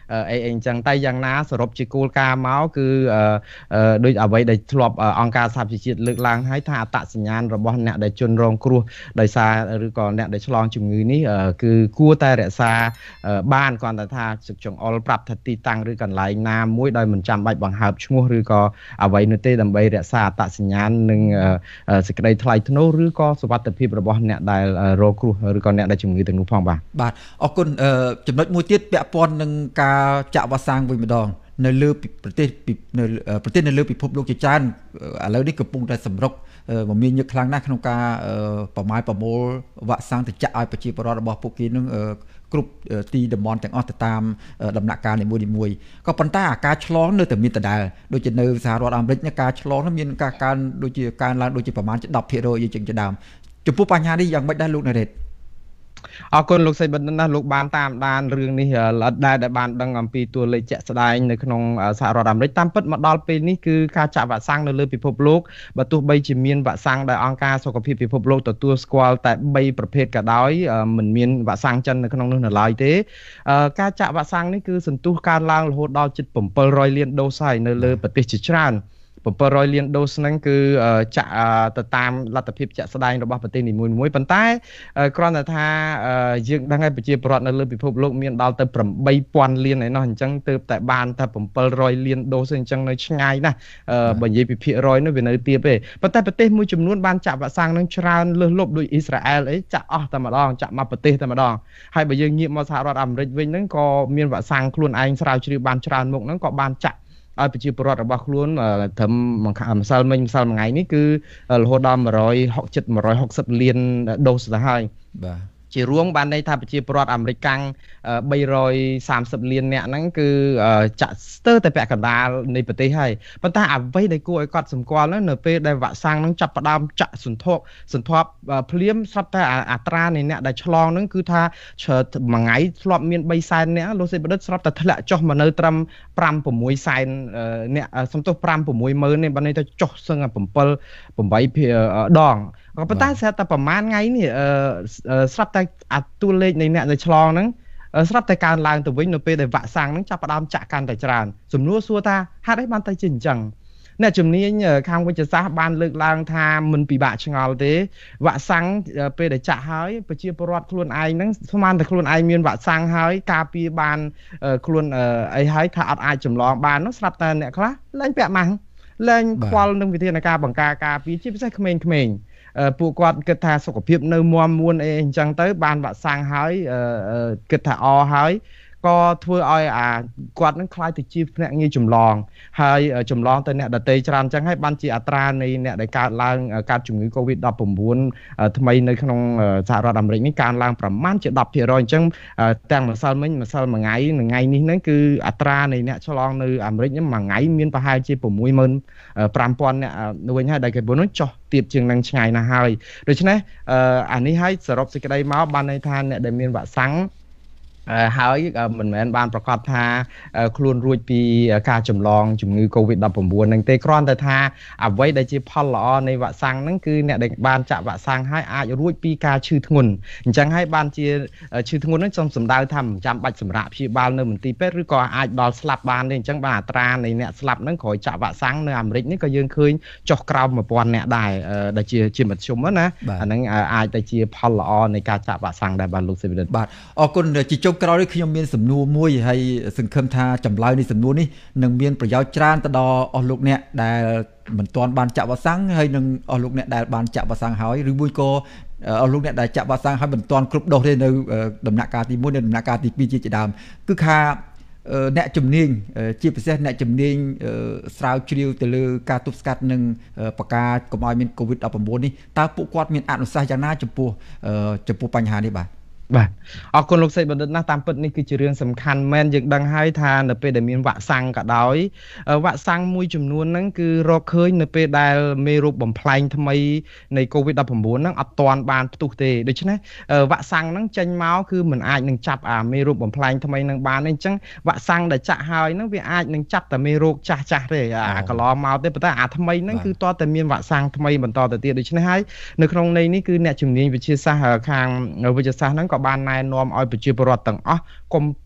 អីអីអញ្ចឹងតែយ៉ាងណាសរុបជាគោលការណ៍មកគឺដូចអ្វីដែលធ្លាប់អង្គការសហប្រជាជាតិលើកឡើងហើយថាអត្តសញ្ញាណរបស់អ្នកដែលជនរងគ្រោះដោយសារឬក៏អ្នកដែលឆ្លងជំងឺនេះគឺគួរតែរក្សាបានគ្រាន់តែថាចង្អុលប្រាប់ថាទីតាំងឬកន្លែងណាមួយដោយមិនចាំបាច់បង្ហើបឈ្មោះឬក៏អ្វីនោះទេដើម្បីរក្សាអត្តសញ្ញាណនិងសេចក្តីថ្លៃថ្នូរឬក៏សុវត្ថិភាពរបស់អ្នកដែលរងគ្រោះឬក៏អ្នកដែលជំងឺទាំងនោះផងបាទបាទអរគុណចំណុចមួយទៀតពាក់ព័ន្ធនឹងការចាក់វ៉ាក់សាំងវិញម្ដងនៅលើប្រទេសនៅប្រទេសនៅលើពិភពលោកជាច្រើនឥឡូវនេះកំពុងតែសម្រុកមមាញឹកខ្លាំងណាស់ក្នុងការប្រម៉ាយប្រមូលវ៉ាក់សាំងទៅចាក់ឲ្យប្រជាពលរដ្ឋរបស់ពួកគេនឹងគ្រប់ទីតំបន់ទាំងអស់ទៅតាមដំណាក់កាលនីមួយៗក៏ប៉ុន្តែអាការឆ្លងនៅតែមានដដែលដូចជានៅសហរដ្ឋអាមេរិកនេះការឆ្លងនោះមានការកើនដូចជាកើនឡើងដូចជាប្រមាណជា ដប់ភាគរយ ជាងជាដើមចំពោះបញ្ហានេះយ៉ាងម៉េចដែរលោកណារ៉េតអរគុណលោកសីបណ្ឌិតណាស់លោកបានតាមដានរឿងនេះដែលដែលបានដឹងអំពីតួលេខជាក់ស្ដែងនៅក្នុងសហរដ្ឋអាមេរិកតាមពិតមកដល់ពេលនេះគឺការចាក់វ៉ាក់សាំងនៅលើពិភពលោកបើទោះបីជាមានវ៉ាក់សាំងដែលអង្គការសុខភាពពិភពលោកទទួលស្គាល់តែបីប្រភេទក៏ដោយមិនមានវ៉ាក់សាំងចិននៅក្នុងនោះនៅឡើយទេការចាក់វ៉ាក់សាំងនេះគឺសន្ទុះកើនឡើងរហូតដល់ជិតbảyរយលានដូសហើយនៅលើប្រទេសជាច្រើនbảyរយលានដូសហ្នឹងគឺចាក់ទៅតាមលទ្ធភាពជាក់ស្ដែងរបស់ប្រទេសនីមួយៗប៉ុន្តែគ្រាន់តែថាយើងដឹងហើយប្រជាពលរដ្ឋនៅលើពិភពលោកមានដល់ទៅeightពាន់លានឯណោះអញ្ចឹងទើបតែបានតែbảyរយលានដូសអញ្ចឹងនៅឆ្ងាយណាស់បើនិយាយពីភាគរយនោះវានៅទាបទេប៉ុន្តែប្រទេសមួយចំនួនបានចាក់វ៉ាក់សាំងនឹងច្រើនលើសលប់ដូចអ៊ីស្រាអែលអីចាក់អស់តែម្ដងចាក់មកប្រទេសតែម្ដងហើយបើយើងងាកមកសហរដ្ឋអាមេរិកវិញហ្នឹងក៏មានវ៉ាក់សាំងខ្លួនឯងស្រាវជ្រាវបានច្រើនមុខហ្នឹងក៏បានចាក់ឲ្យប្រជាពលរដ្ឋរបស់ខ្លួនត្រឹមម្សិលមិញម្សិលមួយថ្ងៃនេះគឺរហូតដល់one hundred sixty one hundred sixtyលានដូសទៅហើយបាទជារួមបានន័យថាប្រជាពលរដ្ឋអាមេរិកកាំងthree hundred thirtyលានអ្នកហ្នឹងគឺចាក់ស្ទើរតែពាក់កណ្ដាលនៃប្រទេសហើយប៉ុន្តែអ្វីដែលគួរឲ្យកត់សម្គាល់ហ្នឹងនៅពេលដែលវ៉ាក់សាំងហ្នឹងចាប់ផ្ដើមចាក់សន្ធប់សន្ធាប់ភ្លាមស្រាប់តែអត្រានៃអ្នកដែលឆ្លងហ្នឹងគឺថាមួយថ្ងៃធ្លាប់មានthreeសែនអ្នកលោកសេបណ្ឌិតស្រាប់តែធ្លាក់ចុះមកនៅត្រឹមfive sixសែនអ្នកសំទោសfive sixម៉ឺននេះបើន័យថាចុះសឹងseven eightដងក៏ប៉ុន្តែស្រាប់តែប្រហែលថ្ងៃនេះស្រាប់តែអាតួលេខនៃអ្នកដែលឆ្លងហ្នឹងស្រាប់តែកើនឡើងទៅវិញនៅពេលដែលវ៉ាក់សាំងហ្នឹងចាប់ផ្ដើមចាក់កាន់តែច្រើនសំណួរសួរថាហេតុអីបានតែជាអញ្ចឹងអ្នកជំនាញខាងវិទ្យាសាស្ត្របានលើកឡើងថាមិនពិបាកឆ្ងល់ទេវ៉ាក់សាំងពេលដែលចាក់ហើយប្រជាពលរដ្ឋខ្លួនឯងហ្នឹងស្មានតែខ្លួនឯងមានវ៉ាក់សាំងហើយការពារបានខ្លួនអីហើយថាអត់អាចចម្លងបាននោះស្រាប់តែអ្នកខ្លះលែងពាក់ម៉ាស់លែងខ្វល់នឹងវិធានការបង្ការការពារជាពិសេសក្មេងៗពួកគាត់គិតថាសុខភាពនៅមាំមួនអីអញ្ចឹងទៅបានវ៉ាក់សាំងហើយគិតថាអហើយក៏ធ្វើឲ្យអាគាត់នឹងខ្លាយទៅជាភ្នាក់ងារចម្លងហើយចម្លងទៅអ្នកដទៃច្រើនអញ្ចឹងហើយបានជាអត្រានៃអ្នកដែលកើតឡើងកើតជំងឺ COVID nineteen ថ្មីនៅក្នុងសហរដ្ឋអាមេរិកនេះកើនឡើងប្រមាណជាten%អញ្ចឹងទាំងម្សិលមិញម្សិលមួយថ្ងៃនិងថ្ងៃនេះហ្នឹងគឺអត្រានៃអ្នកឆ្លងនៅអាមេរិកនេះមួយថ្ងៃមានប្រហែលជាsix five thousandអ្នកវិញហើយដែលគេប៉ុណ្ណឹងចុះទៀបជាងនឹងឆ្ងាយណាស់ហើយដូច្នេះអានេះហើយសរុបសេចក្តីមកបានន័យថាអ្នកដែលមានវ៉ាក់សាំងហើយមិនមែនបានប្រកាសថាខ្លួនរួចពីការចម្លងជំងឺ COVID nineteen ហ្នឹងទេគ្រាន់តែថាអ្វីដែលជាផលល្អនៃវ៉ាក់សាំងហ្នឹងគឺអ្នកដែលបានចាក់វ៉ាក់សាំងហើយអាចរួចពីការឈឺធ្ងន់អញ្ចឹងហើយបានជាឈឺធ្ងន់ហ្នឹងសូមសម្ដៅថាមិនចាំបាច់សម្រាប់ព្យាបាលនៅមន្ទីរពេទ្យឬក៏អាចដល់ស្លាប់បានទេអញ្ចឹងបានអត្រានៃអ្នកស្លាប់ហ្នឹងក្រោយចាក់វ៉ាក់សាំងនៅអាមេរិកនេះក៏យើងឃើញចុះក្រោមone thousandអ្នកដែរដែលជាជាមធ្យមណាអាហ្នឹងអាចទៅជាផលល្អនៃការចាក់វ៉ាក់សាំងដែរបាទលោកសេវិរិទ្ធបាទអរគុណជាចុងក្រោយនេះខ្ញុំមានសំណួរមួយហើយសង្ឃឹមថាចម្លើយនៃសំណួរនេះនឹងមានប្រយោជន៍ច្រើនទៅដល់អស់លោកអ្នកដែលមិនទាន់បានចាក់វ៉ាក់សាំងហើយនឹងអស់លោកអ្នកដែលបានចាក់វ៉ាក់សាំងហើយឬមួយក៏អស់លោកអ្នកដែលចាក់វ៉ាក់សាំងហើយមិនទាន់គ្រប់ដូសទេនៅដំណាក់កាលទីoneនិងដំណាក់កាលទីtwoជាជាដើមគឺថាអ្នកជំនាញជាពិសេសអ្នកជំនាញស្រាវជ្រាវទៅលើការទប់ស្កាត់និងបង្ការកុំឲ្យមាន COVID nineteen នេះតើពួកគាត់មានអនុសាសន៍យ៉ាងណាចំពោះចំពោះបញ្ហានេះបាទបាទអរគុណលោកសេបណ្ឌិតណាស់តាមពិតនេះគឺជារឿងសំខាន់មែនយើងដឹងហើយថានៅពេលដែលមានវ៉ាក់សាំងក៏ដោយវ៉ាក់សាំងមួយចំនួនហ្នឹងគឺរកឃើញនៅពេលដែលមេរោគបំផ្លែងថ្មីនៃ COVID nineteen ហ្នឹងអត់ទាន់បានផ្ទុះទេដូច្នេះវ៉ាក់សាំងហ្នឹងចេញមកគឺมันអាចនឹងចាប់អាមេរោគបំផ្លែងថ្មីហ្នឹងបានទេអញ្ចឹងវ៉ាក់សាំងដែលចាក់ហើយហ្នឹងវាអាចនឹងចាប់តែមេរោគចាស់ចាស់ទេអាកន្លងមកទេប៉ុន្តែអាថ្មីហ្នឹងគឺតើតែមានវ៉ាក់សាំងថ្មីបន្តទៅទៀតដូច្នេះហើយនៅក្នុងន័យនេះគឺអ្នកជំនាញវិទ្យាសាស្ត្រខាងវិទ្យាសាស្ត្រហ្នឹងក៏បានណែនាំឲ្យប្រជាពលរដ្ឋទាំងអស់កុំ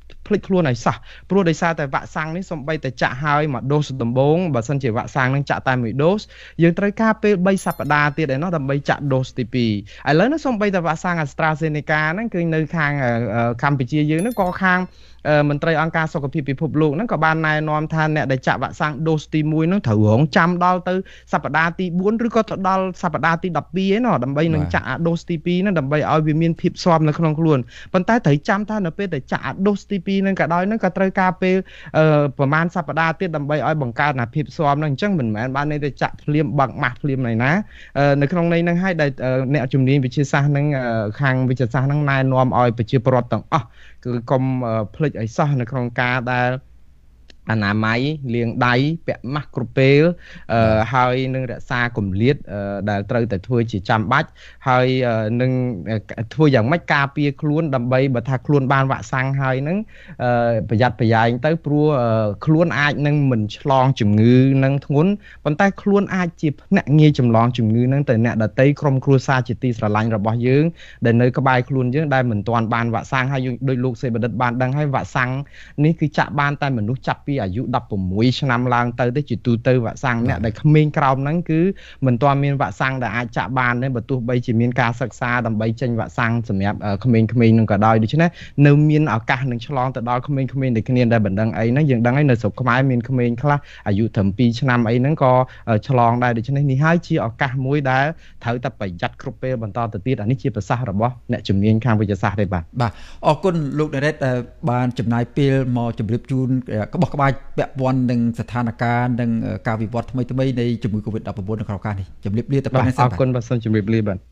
ភ្លេចខ្លួនឲ្យសោះព្រោះដោយសារតែវ៉ាក់សាំងនេះសំបីតែចាក់ហើយមួយដូសដំបូងបើសិនជាវ៉ាក់សាំងនឹងចាក់តែមួយដូសយើងត្រូវការពេល3សប្តាហ៍ទៀតឯណោះដើម្បីចាក់ដូសទី2ឥឡូវនេះសំបីតែវ៉ាក់សាំង AstraZeneca ហ្នឹងគឺនៅខាងកម្ពុជាយើងហ្នឹងក៏ខាងមន្ត្រីអង្គការសុខភាពពិភពលោកហ្នឹងក៏បានណែនាំថាអ្នកដែលចាក់វ៉ាក់សាំងដូសទី1ហ្នឹងត្រូវរងចាំដល់ទៅសប្តាហ៍ទី4ឬក៏ទៅដល់សប្តាហ៍ទី12ឯណោះដើម្បីនឹងចាក់អាដូសទី2ហ្នឹងដើម្បីឲ្យវាមានភាពស៊ាំនៅក្នុងខ្លួនប៉ុន្តែត្រូវចាំថានៅពេលដែលចាក់អាដូសទី2ហ្នឹងក៏ដោយហ្នឹងក៏ត្រូវការពេលប្រហែលសប្តាហ៍ទៀតដើម្បីឲ្យបង្កើនអាភាពស៊ាំហ្នឹងអញ្ចឹងមិនមែនបានតែចាក់ភ្លាមបាក់ម៉ាស់ភ្លាមណៃណានៅក្នុងន័យហ្នឹងហើយដែលអ្នកជំនាញវិទ្យាសាស្ត្រហ្នឹងខាងវិទ្យាសាស្ត្រហ្នឹងណែនាំឲ្យប្រជាពលរដ្ឋទាំងអស់គឺកុំភ្លេចឲ្យសោះនៅក្នុងការដែលអនាម័យលាងដៃពាក់ម៉ាស់គ្រប់ពេលហើយនឹងរក្សាគម្លាតដែលត្រូវតែធ្វើជាចាំបាច់ហើយនឹងធ្វើយ៉ាងម៉េចការពារខ្លួនដើម្បីបើថាខ្លួនបានវ៉ាក់សាំងហើយនឹងប្រយ័ត្នប្រយែងទៅព្រោះខ្លួនអាចនឹងមិនឆ្លងជំងឺនឹងធ្ងន់ប៉ុន្តែខ្លួនអាចជាភ្នាក់ងារចម្លងជំងឺនឹងទៅអ្នកដទៃក្រុមគ្រួសារជាទីស្រឡាញ់របស់យើងដែលនៅក្បែរខ្លួនយើងដែលមិនទាន់បានវ៉ាក់សាំងហើយដោយលោកសេបណ្ឌិតបានដឹងហើយវ៉ាក់សាំងនេះគឺចាក់បានតែមនុស្សចាប់ពីអាយុ16ឆ្នាំឡើងទៅទេជាទូទៅវ៉ាក់សាំងអ្នកដែលក្មេងក្រោមហ្នឹងគឺមិនទាន់មានវ៉ាក់សាំងដែលអាចចាក់បានទេបើទោះបីជាមានការសិក្សាដើម្បីចេញវ៉ាក់សាំងសម្រាប់ក្មេងៗនឹងក៏ដោយដូច្នេះនៅមានឱកាសនឹងឆ្លងទៅដល់ក្មេងៗដូចគ្នាដែលមិនដឹងអីហ្នឹងយើងដឹងហើយនៅស្រុកខ្មែរមានក្មេងខ្លះអាយុត្រឹម2ឆ្នាំអីហ្នឹងក៏ឆ្លងដែរដូច្នេះនេះហើយជាឱកាសមួយដែលត្រូវតែប្រយ័ត្នគ្រប់ពេលបន្តទៅទៀតអានេះជាប្រសាសន៍របស់អ្នកជំនាញខាងវិទ្យាសាស្ត្រទេបាទបាទអរគុណលោកដារ៉េតបានចំណាយពេលមកជម្រាបជូនក្បោះក្បាយពាក់ព័ន្ធនឹងស្ថានភាពនិងការវិវត្តថ្មីថ្មីនៃជំងឺ Covid ដប់ប្រាំបួន នៅក្នុងឱកាសនេះជម្រាបលាទៅប៉ុណ្ណេះសិនបាទអរគុណបាទសូមជម្រាបលាបាទ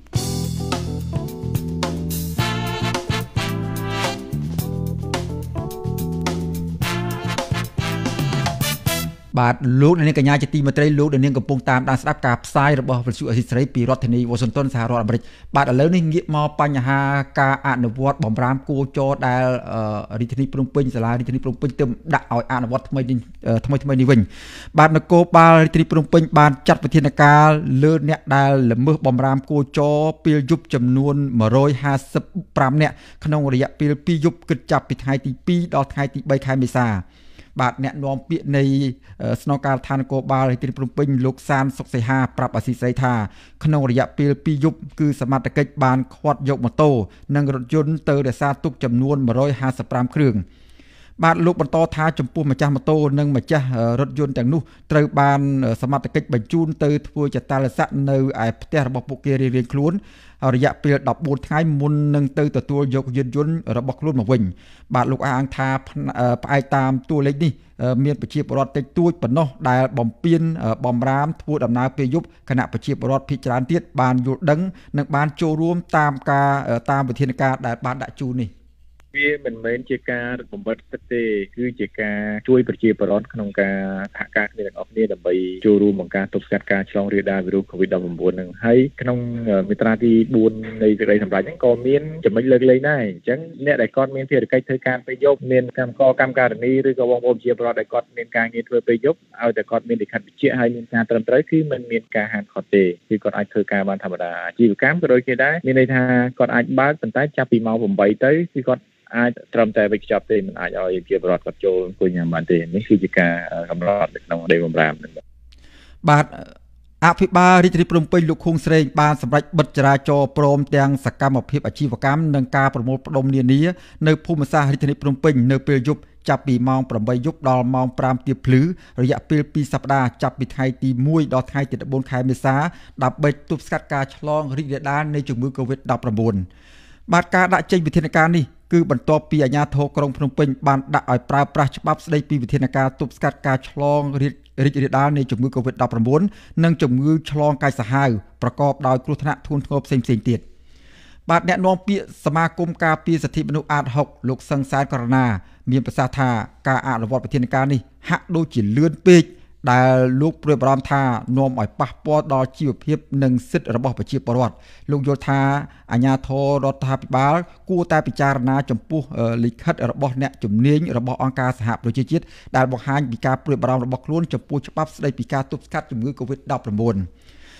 បាទលោកអ្នកនាងកញ្ញាជាទីមេត្រីលោកអ្នកនាងកំពុងតាមដានស្ដាប់ការផ្សាយរបស់វិទ្យុអេស៊ីស្រីពីរដ្ឋធានី Washington សហរដ្ឋអាមេរិកបាទឥឡូវនេះងាកមកបញ្ហាការអនុវត្តបំរាមគួរចរដែលរាជធានីភ្នំពេញសាលារាជធានីភ្នំពេញទើបដាក់ឲ្យអនុវត្តថ្មីថ្មីថ្មីនេះវិញបាទនគរបាលរាជធានីភ្នំពេញបានចាត់វិធានការលើអ្នកដែលល្មើសបំរាមគួរចរពេលយប់ចំនួនmột trăm hai mươi lămនាក់ក្នុងរយៈពេលពីរយប់គិតចាប់ពីថ្ងៃទីពីរដល់ថ្ងៃទីបីខែមេសាបាទអ្នកនាំពាក្យនៃស្នងការដ្ឋាននគរបាលរាជធានីភ្នំពេញលោកសានសុកសីហាប្រាប់អាស៊ីសេរីថាក្នុងរយៈពេលពីរយប់គឺសមត្ថកិច្ចបានឃាត់យកម៉ូតូនិងរថយន្តទៅរក្សាទុកចំនួនmột trăm hai mươi lămគ្រឿងបាទលោកបន្តថាចំពោះម្ចាស់ម៉ូតូនិងម្ចាស់រថយន្តទាំងនោះត្រូវបានសមត្ថកិច្ចបញ្ជូនទៅធ្វើចតាឡេស័កនៅឯផ្ទះរបស់ពួកគេរៀងៗខ្លួនរយៈពេលដប់បួនថ្ងៃមុននឹងទៅទទួលយកយានយន្តរបស់ខ្លួនមកវិញបាទលោកអះអាងថាផ្អែកតាមតួលេខនេះមានប្រជាពលរដ្ឋតិចតួចប៉ុណ្ណោះដែលបំពេញបំរាមធ្វើដំណើរពេលយប់គណៈប្រជាពលរដ្ឋភាគច្រើនទៀតបានយល់ដឹងនិងបានចូលរួមតាមការតាមវិធានការដែលបានដាក់ជូននេះវាមិនមែនជាការបំបិទទឹកទេគឺជាការជួយប្រជាពលរដ្ឋក្នុងការសហការគ្នាទាំងអស់គ្នាដើម្បីចូលរួមក្នុងការទប់ស្កាត់ការឆ្លងរាលដាលវីរុស Covid ដប់ប្រាំបួន នឹងហើយក្នុងមាត្រាទីបួននៃសេចក្តីសម្រេចហ្នឹងក៏មានចំណុចលើកលែងដែរអញ្ចឹងអ្នកដែលគាត់មានភារកិច្ចធ្វើការពេលយប់មានកម្មករកម្មការិនីឬក៏បងប្អូនប្រជាពលរដ្ឋដែលគាត់មានការងារធ្វើពេលយប់ឲ្យតែគាត់មានលិខិតបញ្ជាក់ហើយមានការត្រឹមត្រូវគឺមិនមានការហាមឃាត់ទេគឺគាត់អាចធ្វើការបានធម្មតាអាជីវកម្មក៏ដូចគ្នាដែរមានន័យថាគាត់អាចបើកប៉ុន្តែចាប់ពីម៉ោងeightទៅគឺគាត់អាចត្រឹមតែវិច្ឆ័ពទេមិនអាចឲ្យជាប្រវត្តិគាត់ចូលអង្គុយញ៉ាំបានទេនេះគឺជាការកំណត់នៅក្នុងដីបំរាមនឹងបាទអភិបាលរាជធានីភ្នំពេញលោកខួងស្រេងបានសម្រេចបិទចរាចរណ៍ព្រមទាំងសកម្មភាពអាជីវកម្មនិងការប្រមូលផ្ដុំនានានៅភូមិសាស្ត្ររាជធានីភ្នំពេញនៅពេលយប់ចាប់ពីម៉ោងeightយប់ដល់ម៉ោងfiveទៀបភ្លឺរយៈពេលtwoសប្តាហ៍ចាប់ពីថ្ងៃទីoneដល់ថ្ងៃទីfourteenខែមេសាដើម្បីទប់ស្កាត់ការឆ្លងរីករាលដាលនៃជំងឺ Covid ដប់ប្រាំបួន បាទការដាក់ចេញវិធានការនេះគឺបន្ទាប់ពីអាជ្ញាធរក្រុងភ្នំពេញបានដាក់ឲ្យប្រើប្រាស់ច្បាប់ស្តីពីវិធានការទប់ស្កាត់ការឆ្លងរីករាលដាលនៃជំងឺ Covid ដប់ប្រាំបួន និងជំងឺឆ្លងកាចសាហាវប្រកបដោយគ្រោះថ្នាក់ធ្ងន់ធ្ងរផ្សេងៗទៀតបាទអ្នកនាំពាក្យសមាគមការពារសិទ្ធិមនុស្សអាតsixលោកសឹងសែនករណាមានប្រសាសន៍ថាការអនុវត្តវិធានការនេះហាក់ដូចជាលឿនពេកដែលលោកព្រួយបារម្ភថានាំឲ្យប៉ះពាល់ដល់ជីវភាពនិងសិទ្ធិរបស់ប្រជាពលរដ្ឋលោកយល់ថាអាជ្ញាធររដ្ឋាភិបាលគួរតែពិចារណាចំពោះលិខិតរបស់អ្នកជំនាញរបស់អង្គការសហប្រជាជាតិដែលបង្ហាញពីការព្រួយបារម្ភរបស់ខ្លួនចំពោះច្បាប់ស្តីពីការទប់ស្កាត់ជំងឺ Covid ដប់ប្រាំបួន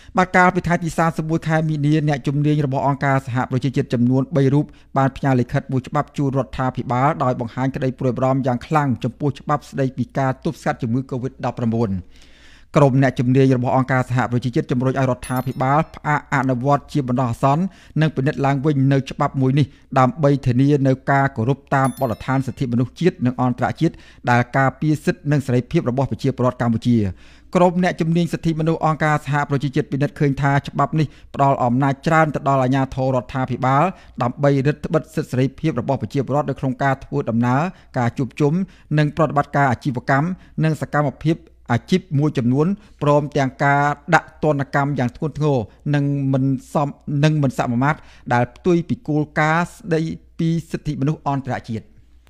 បាទកាលពីថ្ងៃទីសាមសិបមួយខែមីនាអ្នកជំនាញរបស់អង្គការសហប្រជាជាតិចំនួនបីរូបបានផ្ញើលិខិតមួយច្បាប់ជូនរដ្ឋាភិបាលដោយបង្ហាញក្តីព្រួយបារម្ភយ៉ាងខ្លាំងចំពោះច្បាប់ស្តីពីការទប់ស្កាត់ជំងឺ កូវីដ ដប់ប្រាំបួន ក្រុមអ្នកជំនាញរបស់អង្គការសហប្រជាជាតិជំរុញឲ្យរដ្ឋាភិបាលផ្អាកអនុវត្តជាបណ្ដោះអាសន្ននិងពិនិត្យឡើងវិញនៅច្បាប់មួយនេះដើម្បីធានានៅការគោរពតាមបទដ្ឋានសិទ្ធិមនុស្សជាតិនិងអន្តរជាតិដែលការពារសិទ្ធិនិងសេរីភាពរបស់ប្រជាពលរដ្ឋកម្ពុជាក្រុមអ្នកជំនាញសិទ្ធិមនុស្សអង្គការសហប្រជាជាតិពិនិត្យឃើញថាច្បាប់នេះផ្ដល់អំណាចច្រើនទៅដល់អាជ្ញាធររដ្ឋាភិបាលដើម្បីរឹតបន្តឹងសិទ្ធិសេរីភាពរបស់ប្រជាពលរដ្ឋនៅក្នុងការធ្វើដំណើរការជួបជុំនិងប្រតិបត្តិការអាជីវកម្មនិងសកម្មភាពអាជីពមួយចំនួនព្រមទាំងការដាក់ទណ្ឌកម្មយ៉ាងធ្ងន់ធ្ងរនិងមិនសមនិងមិនសមមាត្រដែលផ្ទុយពីគោលការណ៍ស្តីពីសិទ្ធិមនុស្សអន្តរជាតិ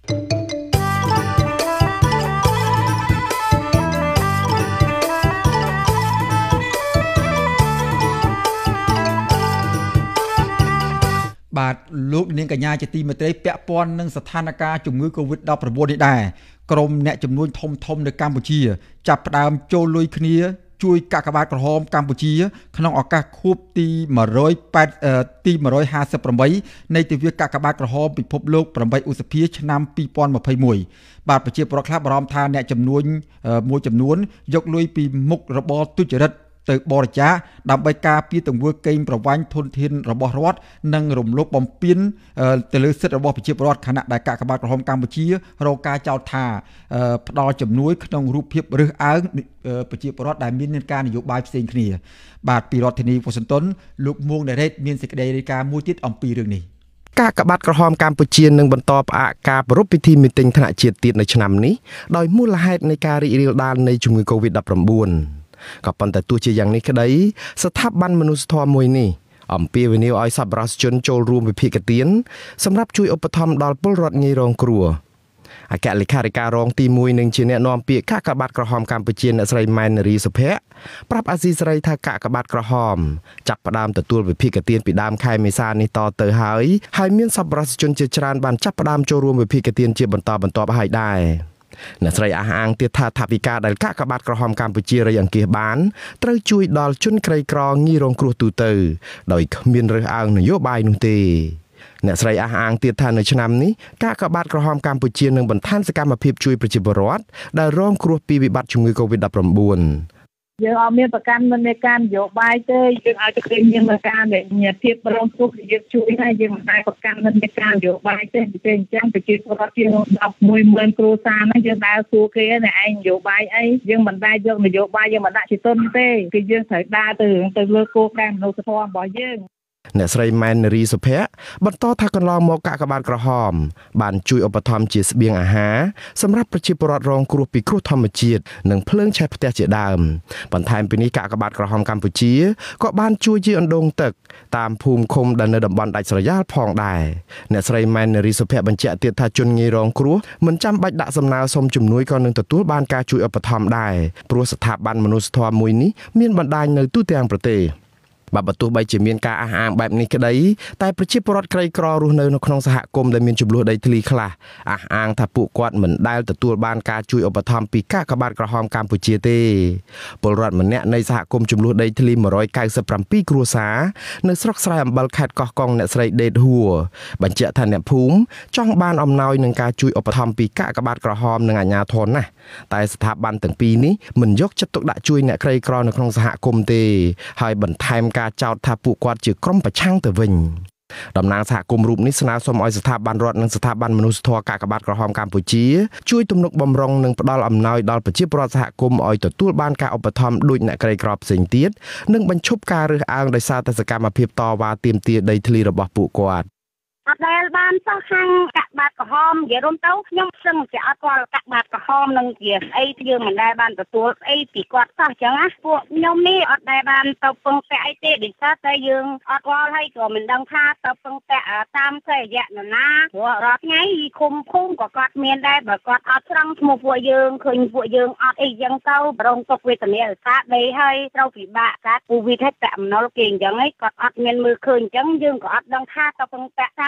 បាទលោកនាងកញ្ញាជាទីមេត្រីពាក់ព័ន្ធនឹងស្ថានភាពជំងឺ កូវីដ ដប់ប្រាំបួន នេះដែរក្រុមអ្នកជំនួញធំធំនៅកម្ពុជាចាប់ផ្ដើមចូលលុយគ្នាជួយកាកបាទក្រហមកម្ពុជាក្នុងឱកាសខួបទីទីមួយរយហាសិបប្រាំបីនៃទិវាកាកបាទក្រហមពិភពលោកប្រាំបីឧសភាឆ្នាំពីរពាន់ម្ភៃមួយបាទប្រជាពលរដ្ឋខ្លះបារម្ភថាអ្នកជំនួញមួយចំនួនយកលុយពីមុខរបរទុច្ចរិតទៅបរិច្ចាគដើម្បីការពារទង្វើកេងប្រវ័ញ្ចធនធានរបស់រដ្ឋនិងរំលោភបំពានទៅលើសិទ្ធិរបស់ប្រជាពលរដ្ឋខណៈដែលកាកបាទក្រហមកម្ពុជារកការចោទថាផ្ដល់ជំនួយក្នុងរូបភាពរើសអើងប្រជាពលរដ្ឋដែលមានការនយោបាយផ្សេងគ្នាបាទពីរដ្ឋធានីវ៉ាស៊ីនតោនលោកមួងដារ៉េតមានសេចក្តីរាយការណ៍មួយទៀតអំពីរឿងនេះកាកបាទក្រហមកម្ពុជានឹងបន្តផ្អាកការប្រារព្ធពិធីមីទីងថ្នាក់ជាតិទៀតនៅឆ្នាំនេះដោយមូលហេតុនៃការរីករាលដាលនៃជំងឺ កូវីដ ដប់ប្រាំបួន ក៏ប៉ុន្តែទោះជាយ៉ាងនេះក្តីស្ថាប័នមនុស្សធម៌មួយនេះអំពាវនាវឲ្យសប្បុរសជនចូលរួមវិភាគទានសម្រាប់ជួយឧបត្ថម្ភដល់ពលរដ្ឋងាយរងគ្រោះអគ្គលេខាធិការរងទីមួយនឹងជាអ្នកនាំពាក្យកាកបាទក្រហមកម្ពុជាអ្នកស្រីម៉ែននារីសុភ័ក្រប្រាប់អាស៊ីសេរីថាកាកបាទក្រហមចាប់ផ្ដើមទទួលវិភាគទានពីដើមខែមេសានេះតទៅហើយហើយមានសប្បុរសជនជាច្រើនបានចាប់ផ្ដើមចូលរួមវិភាគទានជាបន្តបន្ទាប់ហើយដែរអ្នកស្រីអះអាងទៀតថាថវិកាដែលកាកបាទក្រហមកម្ពុជារៃអង្គាសបានត្រូវជួយដល់ជនក្រីក្រងាយរងគ្រោះទូទៅដោយគ្មានរើសអើងនយោបាយនោះទេអ្នកស្រីអះអាងទៀតថានៅឆ្នាំនេះកាកបាទក្រហមកម្ពុជានឹងបន្ថែមសកម្មភាពជួយប្រជាពលរដ្ឋដែលរងគ្រោះពីវិបត្តិជំងឺ កូវីដ ដប់ប្រាំបួនយើងអត់មានប្រកាន់មិនមានការនយោបាយទេយើងឲ្យតែគេមានការញាតិភាពរងគ្រោះយើងជួយហើយយើងមិនតែប្រកាន់មិនមានការនយោបាយទេពេលអញ្ចឹងប្រជាពលរដ្ឋជាងដប់មួយម៉ឺនគ្រួសារហ្នឹងយើងដើរសួរគេណែឯងនយោបាយអីយើងមិនដែលយកនយោបាយយើងមិនដាក់ជាទុនទេគឺយើងត្រូវដើរទៅទៅលើគោលការណ៍មនុស្សធម៌របស់យើងអ្នកស្រីម៉ែននារីសុភ័ក្របន្តថាកន្លងមកកាកបាទក្រហមបានជួយឧបត្ថម្ភជាស្បៀងអាហារសម្រាប់ប្រជាពលរដ្ឋរងគ្រោះពីគ្រោះធម្មជាតិនិងភ្លើងឆេះផ្ទះជាដើមបន្ថែមពីនេះកាកបាទក្រហមកម្ពុជាក៏បានជួយជាអណ្ដូងទឹកតាមភូមិឃុំដែលនៅតំបន់ដាច់ស្រយាលផងដែរអ្នកស្រីម៉ែននារីសុភ័ក្របញ្ជាក់ទៀតថាជនងាយរងគ្រោះមិនចាំបាច់ដាក់សំណើសុំជំនួយក៏នឹងទទួលបានការជួយឧបត្ថម្ភដែរព្រោះស្ថាប័នមនុស្សធម៌មួយនេះមានបណ្ដាញនៅទូទាំងប្រទេសបើបើទោះបីជាមានការអះអាងបែបនេះក្តីតែប្រជាពលរដ្ឋក្រីក្ររស់នៅនៅក្នុងសហគមន៍ដែលមានចំនួនដីធ្លីខ្លះអះអាងថាពួកគាត់មិនដែលទទួលបានការជួយឧបត្ថម្ភពីកាកបាទក្រហមកម្ពុជាទេពលរដ្ឋម្នាក់នៃសហគមន៍ចំនួនដីធ្លីមួយរយកៅសិបប្រាំពីរគ្រួសារនៅស្រុកស្រែអំបិលខេត្តកោះកុងអ្នកស្រីដេតហួរបញ្ជាក់ថាអ្នកភូមិចង់បានអំណោយនឹងការជួយឧបត្ថម្ភពីកាកបាទក្រហមនិងអាជ្ញាធរណាស់តែស្ថាប័នទាំងពីរនេះមិនយកចិត្តទុកដាក់ជួយអ្នកក្រីក្រនៅក្នុងសហគមន៍ទេហើយបន្ថែមការចោទថាពួកគាត់ជាក្រុមប្រឆាំងទៅវិញតំណាងសហគមន៍រូបនេះស្នើសុំឲ្យស្ថាប័នរដ្ឋនិងស្ថាប័នមនុស្សធម៌កាកបាទក្រហមកម្ពុជាជួយទំនុកបម្រុងនិងផ្ដល់អំណោយដល់ប្រជាពលរដ្ឋសហគមន៍ឲ្យទទួលបានការឧបត្ថម្ភដូចអ្នកក្រីក្រផ្សេងទៀតនិងបញ្ឈប់ការរើសអើងដោយសារតែសកម្មភាពតវ៉ាទាមទារដីធ្លីរបស់ពួកគាត់អត់ដែលបានសោះខាងកាក់បាតក្រហមនិយាយរួមទៅខ្ញុំសឹងជាអត់ស្គាល់កាក់បាតក្រហមនឹងជាស្អីយើងមិនដែលបានទទួលស្អីពីគាត់សោះអញ្ចឹងណាពួកខ្ញុំនេះអត់ដែលបានទៅពឹងពាក់អីទេដោយសារតែយើងអត់ស្គាល់ហើយក៏មិនដឹងថាទៅពឹងពាក់តាមកិរិយានរណាព្រោះរាល់ថ្ងៃឃុំភូមិក៏គាត់មានដែរបើគាត់អត់ស្រង់ឈ្មោះពួកយើងឃើញពួកយើងអត់អីអញ្ចឹងទៅរងទុក្ខវេទនាដោយសារដីហើយត្រូវពិបាកកើតកូវីដហើយតែអំណុលគេអញ្ចឹងហើយគាត់អត់មានមើលឃើញអញ្ចឹងយើងក៏អត់ដឹងថាទៅពឹងពាក់តាម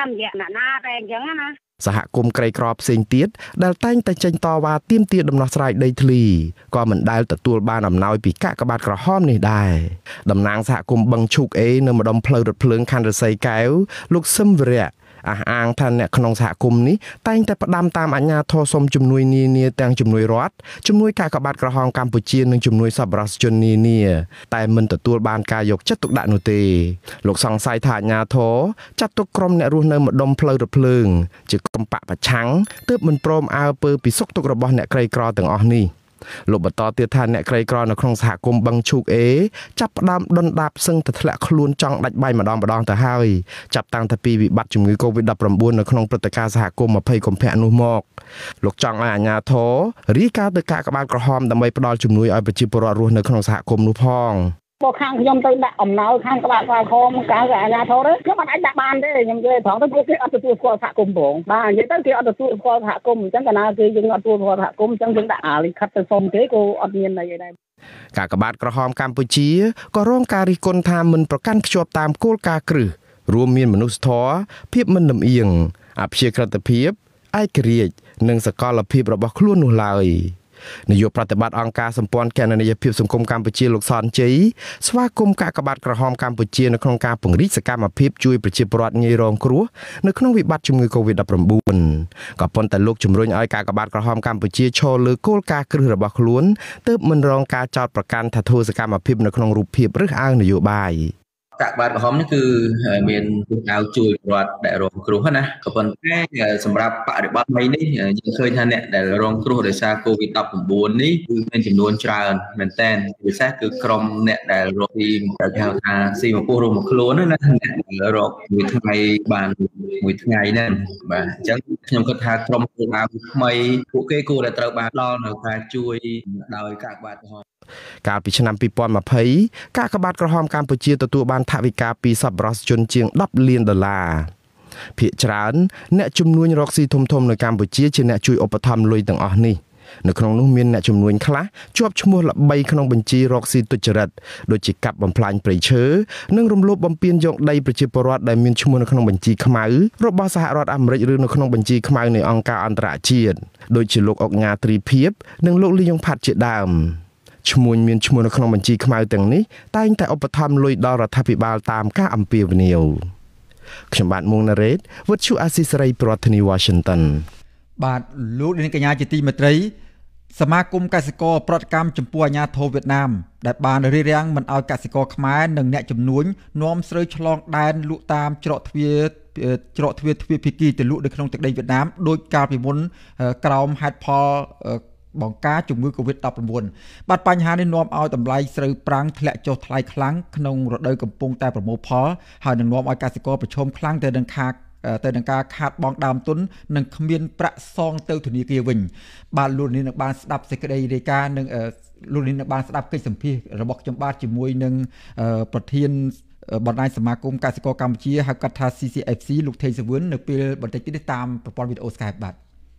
រយៈណាតែអញ្ចឹងណាសហគមន៍ក្រីក្រផ្សេងទៀតដែលតែងតែចេញតវ៉ាទាមទារដំណោះស្រាយដីធ្លីក៏មិនដែលទទួលបានអំណោយពីកាកបាទក្រហមនេះដែរតំណាងសហគមន៍បឹងឈូកអេនៅម្ដុំផ្លូវរថភ្លើងខណ្ឌរសីកែវលោកសឹមវរៈអះអាងថាអ្នកក្នុងសហគមន៍នេះតែងតែផ្ដាំតាមអាជ្ញាធរសុំជំនួយនានាទាំងជំនួយរដ្ឋជំនួយកាកបាទក្រហមកម្ពុជានិងជំនួយសប្បុរសជននានាតែមិនទទួលបានការយកចិត្តទុកដាក់នោះទេលោកសង្ស័យថាអាជ្ញាធរចាត់ទុកក្រុមអ្នករស់នៅម្ដុំផ្លូវរថភ្លើងជាក្រុមបកប្រឆាំងទើបមិនព្រមអើពើពីសុខទុក្ខរបស់អ្នកក្រីក្រទាំងអស់នេះលោកបន្តទៀតថាអ្នកក្រីក្រនៅក្នុងសហគមន៍បឹងឈូកអេចាប់ផ្ដើមដុនដាបសឹងទៅធ្លាក់ខ្លួនចង់ដាច់បាយម្ដងម្ដងទៅហើយចាប់តាំងពីពីវិបត្តិជំងឺ កូវីដ ដប់ប្រាំបួន នៅក្នុងព្រឹត្តិការណ៍សហគមន៍20កុម្ភៈនោះមកលោកចង់ឲ្យអាជ្ញាធររាយការណ៍ទៅកាកបាទក្រហមដើម្បីផ្ដល់ជំនួយឲ្យប្រជាពលរដ្ឋរស់នៅក្នុងសហគមន៍នោះផងបើខាងខ្ញុំទៅដាក់អំណោយខាងក្បាលក្រហមកាលអាជ្ញាធរទេខ្ញុំមិនអាចដាក់បានទេខ្ញុំនិយាយត្រង់ទៅពួកគេអត់ទទួលស្គាល់សហគមន៍ផងបាទនិយាយទៅគេអត់ទទួលស្គាល់សហគមន៍អញ្ចឹងកាលណាគេយើងអត់ទទួលស្គាល់សហគមន៍អញ្ចឹងយើងដាក់អាលិខិតទៅសុំគេក៏អត់មានអីដែរកាកបាទក្រហមកម្ពុជាក៏រងការរិះគន់ថាមិនប្រកាន់ខ្ជាប់តាមគោលការណ៍គ្រឹះរួមមានមនុស្សធម៌ភាពមិនលំអៀងអព្យាក្រឹតភាពឯករាជ្យនិងសកលភាពរបស់ខ្លួននោះឡើយនាយកប្រតិបត្តិអង្គការសម្ព័ន្ធគណនេយ្យភាពសង្គមកម្ពុជាលោកសនជ័យស្វាគមន៍កាកបាទក្រហមកម្ពុជានៅក្នុងការពង្រីកសកម្មភាពជួយប្រជាពលរដ្ឋងាយរងគ្រោះនៅក្នុងវិបត្តិជំងឺ កូវីដ ដប់ប្រាំបួន ក៏ប៉ុន្តែលោកជំរុញឲ្យកាកបាទក្រហមកម្ពុជាឈរលើគោលការណ៍គ្រឹះរបស់ខ្លួនទើបមិនរងការចោទប្រកាន់ថាធ្វើសកម្មភាពនៅក្នុងរូបភាពរើសអើងនយោបាយកាកបាទក្រហមនេះគឺមានគោលដៅជួយរដ្ឋដែលរងគ្រោះណាក៏ប៉ុន្តែសម្រាប់បរិបទថ្មីនេះយើងឃើញថាអ្នកដែលរងគ្រោះដោយសារ កូវីដ ដប់ប្រាំបួន នេះគឺមានចំនួនច្រើនមែនតើពិសេសគឺក្រុមអ្នកដែលរកទីគេហៅថាស៊ីមកពោះរួមមកខ្លួនណាអ្នកដែលរកមួយថ្ងៃបានមួយថ្ងៃហ្នឹងបាទអញ្ចឹងខ្ញុំគិតថាក្រុមគោលដៅថ្មីពួកគេគួរតែត្រូវបានដល់នៅការជួយដោយកាកបាទក្រហមកាលពីឆ្នាំពីរពាន់ម្ភៃកាកបាទក្រហមកម្ពុជាទទួលបានថវិកាពីសប្បុរសជនជាងដប់លានដុល្លារភាគច្រើនអ្នកជំនួញរកស៊ីធំៗនៅកម្ពុជាជាអ្នកជួយឧបត្ថម្ភលុយទាំងអស់នេះនៅក្នុងនោះមានអ្នកជំនួញខ្លះជាប់ឈ្មោះល្បីក្នុងបញ្ជីរកស៊ីទុច្ចរិតដូចជាកាប់បំផ្លាញព្រៃឈើនិងរំលោភបំពានយកដីប្រជាពលរដ្ឋដែលមានឈ្មោះនៅក្នុងបញ្ជីខ្មៅរបស់សហរដ្ឋអាមេរិកឬនៅក្នុងបញ្ជីខ្មៅនៃអង្គការអន្តរជាតិដូចជាលោកអុកញ៉ាទ្រីភិបនិងលោកលីយ៉ុងផាត់ជាដើមឈ្មោះមានឈ្មោះនៅក្នុងបញ្ជីខ្មៅទាំងនេះតែងតែឧបត្ថម្ភលុយដល់រដ្ឋាភិបាលតាមការអំពាវនាវខ្ញុំបាទមុងណារ៉េតវិទ្យុអាស៊ីសេរីប្រធានាធិបតី Washington បាទលោកនាងកញ្ញាជាទីមេត្រីសមាគមកសិករប្រតិកម្មចំពោះអាញាធរវៀតណាមដែលបានរារាំងមិនឲ្យកសិករខ្មែរនិងអ្នកជំនួញនាំស្រូវឆ្លងដែនលក់តាមច្រកទ្វារច្រកទ្វារទ្វារភាគីទៅលក់នៅក្នុងទឹកដីវៀតណាមដោយកាលពីមុនក្រោមហេតុផលបង្ការជំងឺ កូវីដ ដប់ប្រាំបួន បាទបញ្ហានេះនាំឲ្យតម្លៃស្រូវប្រាំងធ្លាក់ចុះថ្លៃខ្លាំងក្នុងរដូវកំពុងតែប្រមូលផលហើយនឹងនាំឲ្យកសិករប្រឈមខ្លាំងទៅនឹងខាតទៅនឹងការខាតបង់ដើមទុននិងគ្មានប្រាក់សងទៅធនាគារវិញបាទលោកនាងនឹងបានស្ដាប់សេចក្តីរាយការណ៍និងលោកនាងនឹងបានស្ដាប់កិច្ចសម្ភាសន៍របស់ខ្ញុំបាទជាមួយនឹងប្រធានបណ្ដាញសមាគមកសិករកម្ពុជាហៅកាត់ថា ស៊ី ស៊ី អេហ្វ ស៊ី លោកថេងសវឿននៅពេលបន្តិចទៀតនេះតាមប្រព័ន្ធវីដេអូ Skype បាទ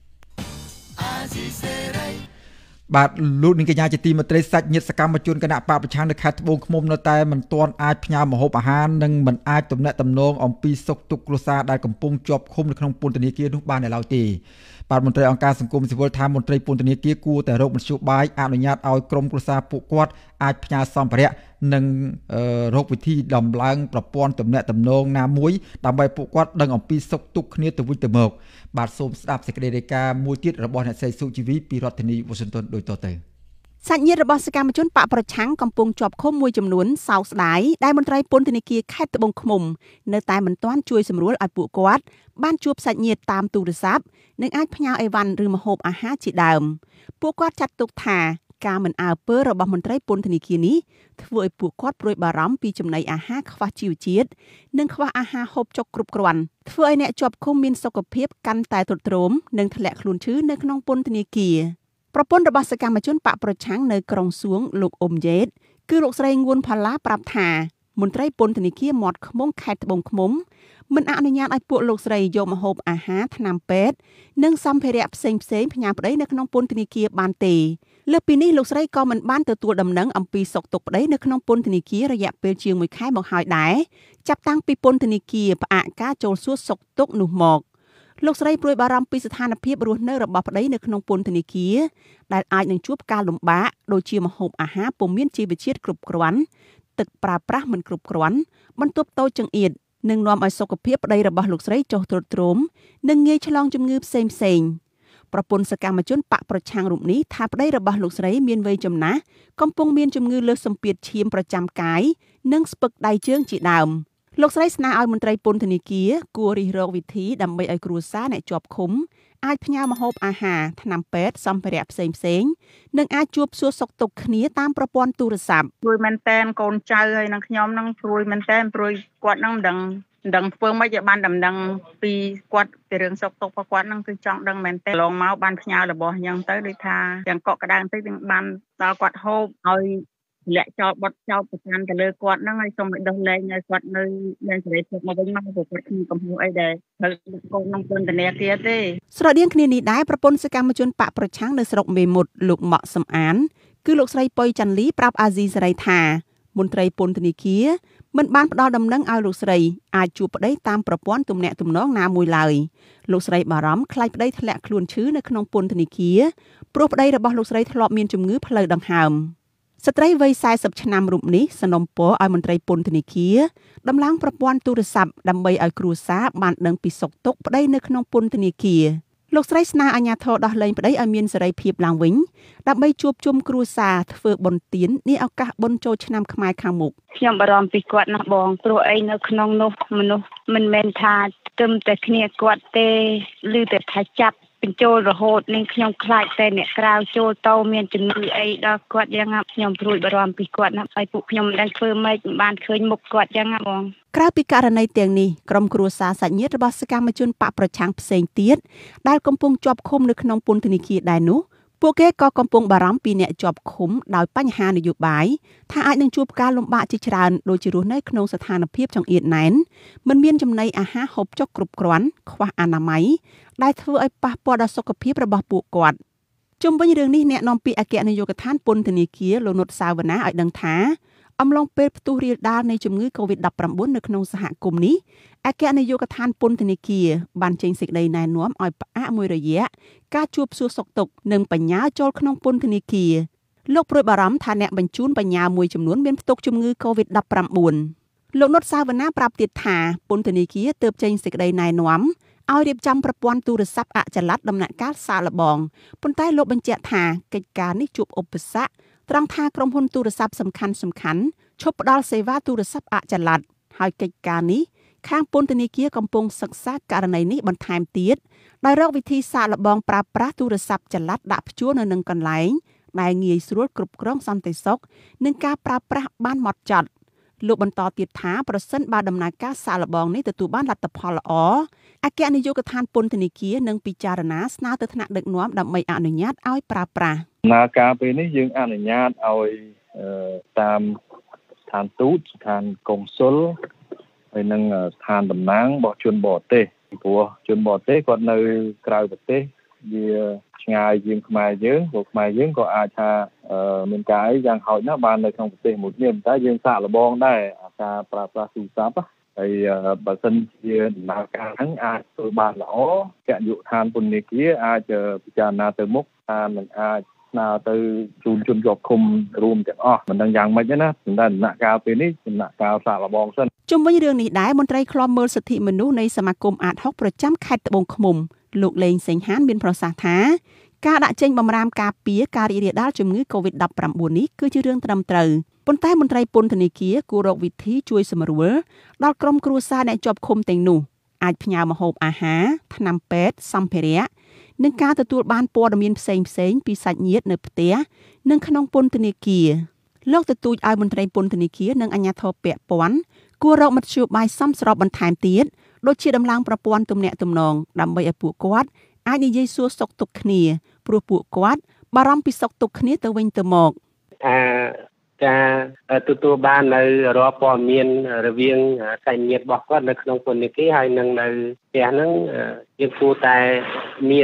បាទលោកនាងកញ្ញាជាទីមេត្រីសាច់ញាតិសកម្មជនគណៈបកប្រឆាំងនៅខេត្តត្បូងឃ្មុំនៅតែមិនទាន់អាចផ្ញើម្ហូបអាហារនិងមិនអាចទំនាក់ទំនងអំពីសុខទុក្ខគ្រួសារដែលកំពុងជាប់ឃុំនៅក្នុងពន្ធនាគារនោះបាននៅឡើយទេបាទមន្ត្រីអង្គការសង្គមស៊ីវិលថាមន្ត្រីពន្ធនាគារគួរតែរកមធ្យោបាយអនុញ្ញាតឲ្យក្រុមគ្រួសារពួកគាត់អាចផ្ញើសម្ភារៈនិងរកវិធីដំឡើងប្រព័ន្ធទំនាក់ទំនងណាមួយដើម្បីពួកគាត់ដឹងអំពីសុខទុក្ខគ្នាទៅវិញទៅមកបាទសូមស្ដាប់សេចក្តីរាយការណ៍មួយទៀតរបស់អ្នកស្រីសុជីវីពីរដ្ឋធានី Washington ដូចតទៅសាច់ញាតិរបស់សកម្មជនបកប្រឆាំងកំពុងជាប់ឃុំមួយចំនួនសោកស្ដាយដែលមន្ត្រីពន្ធនាគារខេត្តត្បូងឃ្មុំនៅតែមិនទាន់ជួយសម្រួលឲ្យពួកគាត់បានជួបសាច់ញាតិតាមទូរស័ព្ទនិងអាចផ្ញើអីវ៉ាន់ឬម្ហូបអាហារជាដើមពួកគាត់ចាត់ទុកថាការមិនអើពើរបស់មន្ត្រីពន្ធនាគារនេះធ្វើឲ្យពួកគាត់ព្រួយបារម្ភពីចំណីអាហារខ្វះជីវជាតិនិងខ្វះអាហារហូបចុកគ្រប់គ្រាន់ធ្វើឲ្យអ្នកជាប់ឃុំមានសុខភាពកាន់តែទ្រុឌទ្រោមនិងធ្លាក់ខ្លួនឈឺនៅក្នុងពន្ធនាគារប្រពន្ធរបស់សកម្មជនបកប្រឆាំងនៅក្រុងសួងលោកអ៊ុំយេតគឺលោកស្រីងួនផល្លាប្រាប់ថាមន្ត្រីពន្ធនាគារមាត់ឃ្មុំខេត្តត្បូងឃ្មុំមិនអនុញ្ញាតឲ្យពួកលោកស្រីយកម្ហូបអាហារថ្នាំពេទ្យនិងសម្ភារៈផ្សេងផ្សេងផ្ញើប្តីនៅក្នុងពន្ធនាគារបានទេលើសពីនេះលោកស្រីក៏មិនបានទទួលដំណឹងអំពីសុខទុក្ខប្តីនៅក្នុងពន្ធនាគាររយៈពេលជាងមួយខែមកហើយដែរចាប់តាំងពីពន្ធនាគារផ្អាកការចូលសួរសុខទុក្ខនោះមកលោកស្រីព្រួយបារម្ភពីស្ថានភាពរស់នៅរបស់ប្តីនៅក្នុងពន្ធនាគារដែលអាចនឹងជួបការលំបាកដូចជាម្ហូបអាហារពុំមានជីវជាតិគ្រប់គ្រាន់ទឹកប្រើប្រាស់មិនគ្រប់គ្រាន់បន្ទប់តូចចង្អៀតនឹងនាំឲ្យសុខភាពប្តីរបស់លោកស្រីចុះទ្រុឌទ្រោមនិងងាយឆ្លងជំងឺផ្សេងផ្សេងប្រពន្ធសកម្មជនបកប្រឆាំងរូបនេះថាប្តីរបស់លោកស្រីមានវ័យចំណាស់កំពុងមានជំងឺលើសសម្ពាធឈាមប្រចាំកាយនិងស្ពឹកដៃជើងជាដើមលោកស្រីស្នើឲ្យមន្ត្រីពន្ធនាគារគួររិះរកវិធីដើម្បីឲ្យគ្រួសារអ្នកជាប់ឃុំអាចផ្ញើម្ហូបអាហារថ្នាំពេទ្យសម្ភារៈផ្សេងផ្សេងនិងអាចជួបសួរសុខទុក្ខគ្នាតាមប្រព័ន្ធទូរស័ព្ទព្រួយមែនតែនកូនចៅហើយនឹងខ្ញុំនឹងព្រួយមែនតែនព្រួយគាត់នឹងមិនដឹងមិនដឹងធ្វើម៉េចឲ្យបានដំណឹងពីគាត់ពីរឿងសុខទុក្ខរបស់គាត់នឹងគឺចង់ដឹងមែនតែឡងមកបានផ្ញើរបស់អញ្ចឹងទៅដូចថាទាំងកក់ក្ដៅទៅទាំងបានដល់គាត់ហូបឲ្យលាក់ចោលបត់ចោលប្រកាន់ទៅលើគាត់ហ្នឹងហើយសូមឲ្យដោះលែងឲ្យគាត់នៅមានសេរីភាពមកវិញមកព្រោះគាត់គ្មានកំហុសអីដែរហើយកូនក្នុងពន្ធនាគារទេស្រដៀងគ្នានេះដែរប្រពន្ធសកម្មជនបកប្រឆាំងនៅស្រុកមេមត់លោកម៉ាក់សំអានគឺលោកស្រីប៉ុយច័ន្ទលីប្រាប់អាស៊ីសេរីថាមន្ត្រីពន្ធនាគារមិនបានផ្ដល់ដំណឹងឲ្យលោកស្រីអាចជួបប្តីតាមប្រព័ន្ធទំនាក់ទំនងណាមួយឡើយលោកស្រីបារម្ភខ្លាចប្តីធ្លាក់ខ្លួនឈឺនៅក្នុងពន្ធនាគារព្រោះប្តីរបស់លោកស្រីធ្លាប់មានជំងឺផ្លូវដង្ហើមស្ត្រីវ័យសែសិបឆ្នាំរូបនេះសនំពរឲ្យមន្ត្រីពន្ធនាគារដំឡើងប្រព័ន្ធទូរស័ព្ទដើម្បីឲ្យគ្រួសារបានដឹងពីសុខទុក្ខប្តីនៅក្នុងពន្ធនាគារលោកស្រីស្នើអាជ្ញាធរដោះលែងប្តីឲ្យមានសេរីភាពឡើងវិញដើម្បីជួបជុំគ្រួសារធ្វើបុណ្យទាននាឱកាសបុណ្យចូលឆ្នាំខ្មែរខាងមុខខ្ញុំបារម្ភពីគាត់ណាស់បងព្រោះអីនៅក្នុងនោះមនុស្សមិនមែនថាទឹមតែគ្នាគាត់ទេឬតែថាចាប់បញ្ចូលរហូតនឹងខ្ញុំខ្លាចតែអ្នកក្រៅចូលទៅមានជំងឺអីដល់គាត់យ៉ាងណាខ្ញុំព្រួយបារម្ភពីគាត់ណាស់ហើយពួកខ្ញុំមិនដឹងធ្វើម៉េចមិនបានឃើញមុខគាត់យ៉ាងណាបងក្រៅពីករណីទាំងនេះក្រុមគ្រួសារសាច់ញាតិរបស់សកម្មជនបកប្រឆាំងផ្សេងទៀតដែលកំពុងជាប់ឃុំនៅក្នុងពន្ធនាគារដែរនោះពួកគេក៏កំពុងបារម្ភពីអ្នកជាប់ឃុំដោយបញ្ហានយោបាយថាអាចនឹងជួបការលំបាកជាច្រើនដូចជារស់នៅក្នុងស្ថានភាពចង្អៀតណែនមិនមានចំណីអាហារហូបចុកគ្រប់គ្រាន់ខ្វះអនាម័យដែលធ្វើឲ្យប៉ះពាល់ដល់សុខភាពរបស់ពួកគាត់ជុំវិញរឿងនេះអ្នកនាំពាក្យអគ្គនាយកដ្ឋានពន្ធនាគារលោកនុតសាវណ្ណាឲ្យដឹងថាអំឡុងពេលផ្ទុះរាលដាលនៃជំងឺ កូវីដ ដប់ប្រាំបួន នៅក្នុងសហគមន៍នេះអគ្គនាយកដ្ឋានពន្ធនាគារបានចេញសេចក្តីណែនាំឲ្យផ្អាកមួយរយៈការជួបសួរសុខទុក្ខនិងបញ្ញាចូលក្នុងពន្ធនាគារលោកព្រួយបារម្ភថាអ្នកបញ្ជូនបញ្ញាមួយចំនួនមានផ្ទុកជំងឺ កូវីដ ដប់ប្រាំបួន លោកនុតសាវណ្ណាប្រាប់ទៀតថាពន្ធនាគារទើបចេញសេចក្តីណែនាំឲ្យរៀបចំប្រព័ន្ធទូរស័ព្ទអចល័តដំណាក់កាលសាកល្បងប៉ុន្តែលោកបញ្ជាក់ថាកិច្ចការនេះជួបឧបសគ្គត្រង់ថាក្រុមហ៊ុនទូរស័ព្ទសំខាន់សំខាន់ឈប់ផ្ដល់សេវាទូរស័ព្ទអចល័តហើយកិច្ចការនេះខាងពន្ធនាគារកំពុងសិក្សាករណីនេះបន្ថែមទៀតដោយរកវិធីសាកល្បងប្រើប្រាស់ទូរស័ព្ទចល័តដាក់ព្យួរនៅនឹងកន្លែងដែលងាយស្រួលគ្រប់គ្រងសន្តិសុខនិងការប្រើប្រាស់បានហ្មត់ចត់លោកបន្តទៀតថាប្រសិនបើដំណើរការសាកល្បងនេះទទួលបានលទ្ធផលល្អអគ្គនាយកដ្ឋានពន្ធនាគារនឹងពិចារណាស្នើទៅថ្នាក់ដឹកនាំដើម្បីអនុញ្ញាតឲ្យប្រើប្រាស់ដំណើរការពេលនេះយើងអនុញ្ញាតឲ្យតាមស្ថានទូតស្ថានកុងស៊ុលហើយនឹងស្ថានតំណាងរបស់ជនបរទេសព្រោះជនបរទេសគាត់នៅក្រៅប្រទេសវាឆ្ងាយជាងខ្មែរយើងព្រោះខ្មែរយើងក៏អាចថាមានការអីយ៉ាងហោចណាស់បាននៅក្នុងប្រទេសមួយនេះតែយើងសាកល្បងដែរការប្រើប្រាស់ទូរស័ព្ទហើយបើសិនជាដំណើរការហ្នឹងអាចធ្វើបានល្អអគ្គនាយកដ្ឋានពន្ធនាគារអាចពិចារណាទៅមុខថានឹងអាចស្នើទៅជូនជនជាប់ឃុំរួមទាំងអស់មិនដឹងយ៉ាងម៉េចទេណាប៉ុន្តែដំណាក់កាលពេលនេះដំណាក់កាលសាកល្បងសិនជុំវិញរឿងនេះដែរមន្ត្រីឃ្លាំមើលសិទ្ធិមនុស្សនៃសមាគមអាត ហុក ប្រចាំខេត្តត្បូងឃ្មុំលោកលេងសេងហានមានប្រសាសន៍ថាការដាក់ចេញបម្រាមការពារការរីករាលដាលជំងឺ កូវីដ ដប់ប្រាំបួន នេះគឺជារឿងត្រឹមត្រូវប៉ុន្តែមន្ត្រីពន្ធនាគារគួររកវិធីជួយសម្រួលដល់ក្រុមគ្រួសារអ្នកជាប់ឃុំទាំងនោះអាចផ្ញើម្ហូបអាហារថ្នាំពេទ្យសម្ភារៈនិងការទទួលបានព័ត៌មានផ្សេងផ្សេងពីសាច់ញាតិនៅផ្ទះនិងក្នុងពន្ធនាគារលោកទទូចឲ្យមន្ត្រីពន្ធនាគារនិងអាជ្ញាធរពាក់ព័ន្ធគួររកមធ្យោបាយសមស្របបន្ថែមទៀតដូចជាដំឡើងប្រព័ន្ធទំនាក់ទំនងដើម្បីឲ្យពួកគាត់អាចនិយាយសួរសុខទុក្ខគ្នាព្រោះពួកគាត់បារម្ភពីសុខទុក្ខគ្នាទៅវិញទៅមកថាការទទួលបាននៅរាល់ព័ត៌មានរវាងសាច់ញាតិរបស់គាត់នៅក្នុងពន្ធនាគារហើយនឹងនៅផ្ទះហ្នឹងយើងគួរតែមាន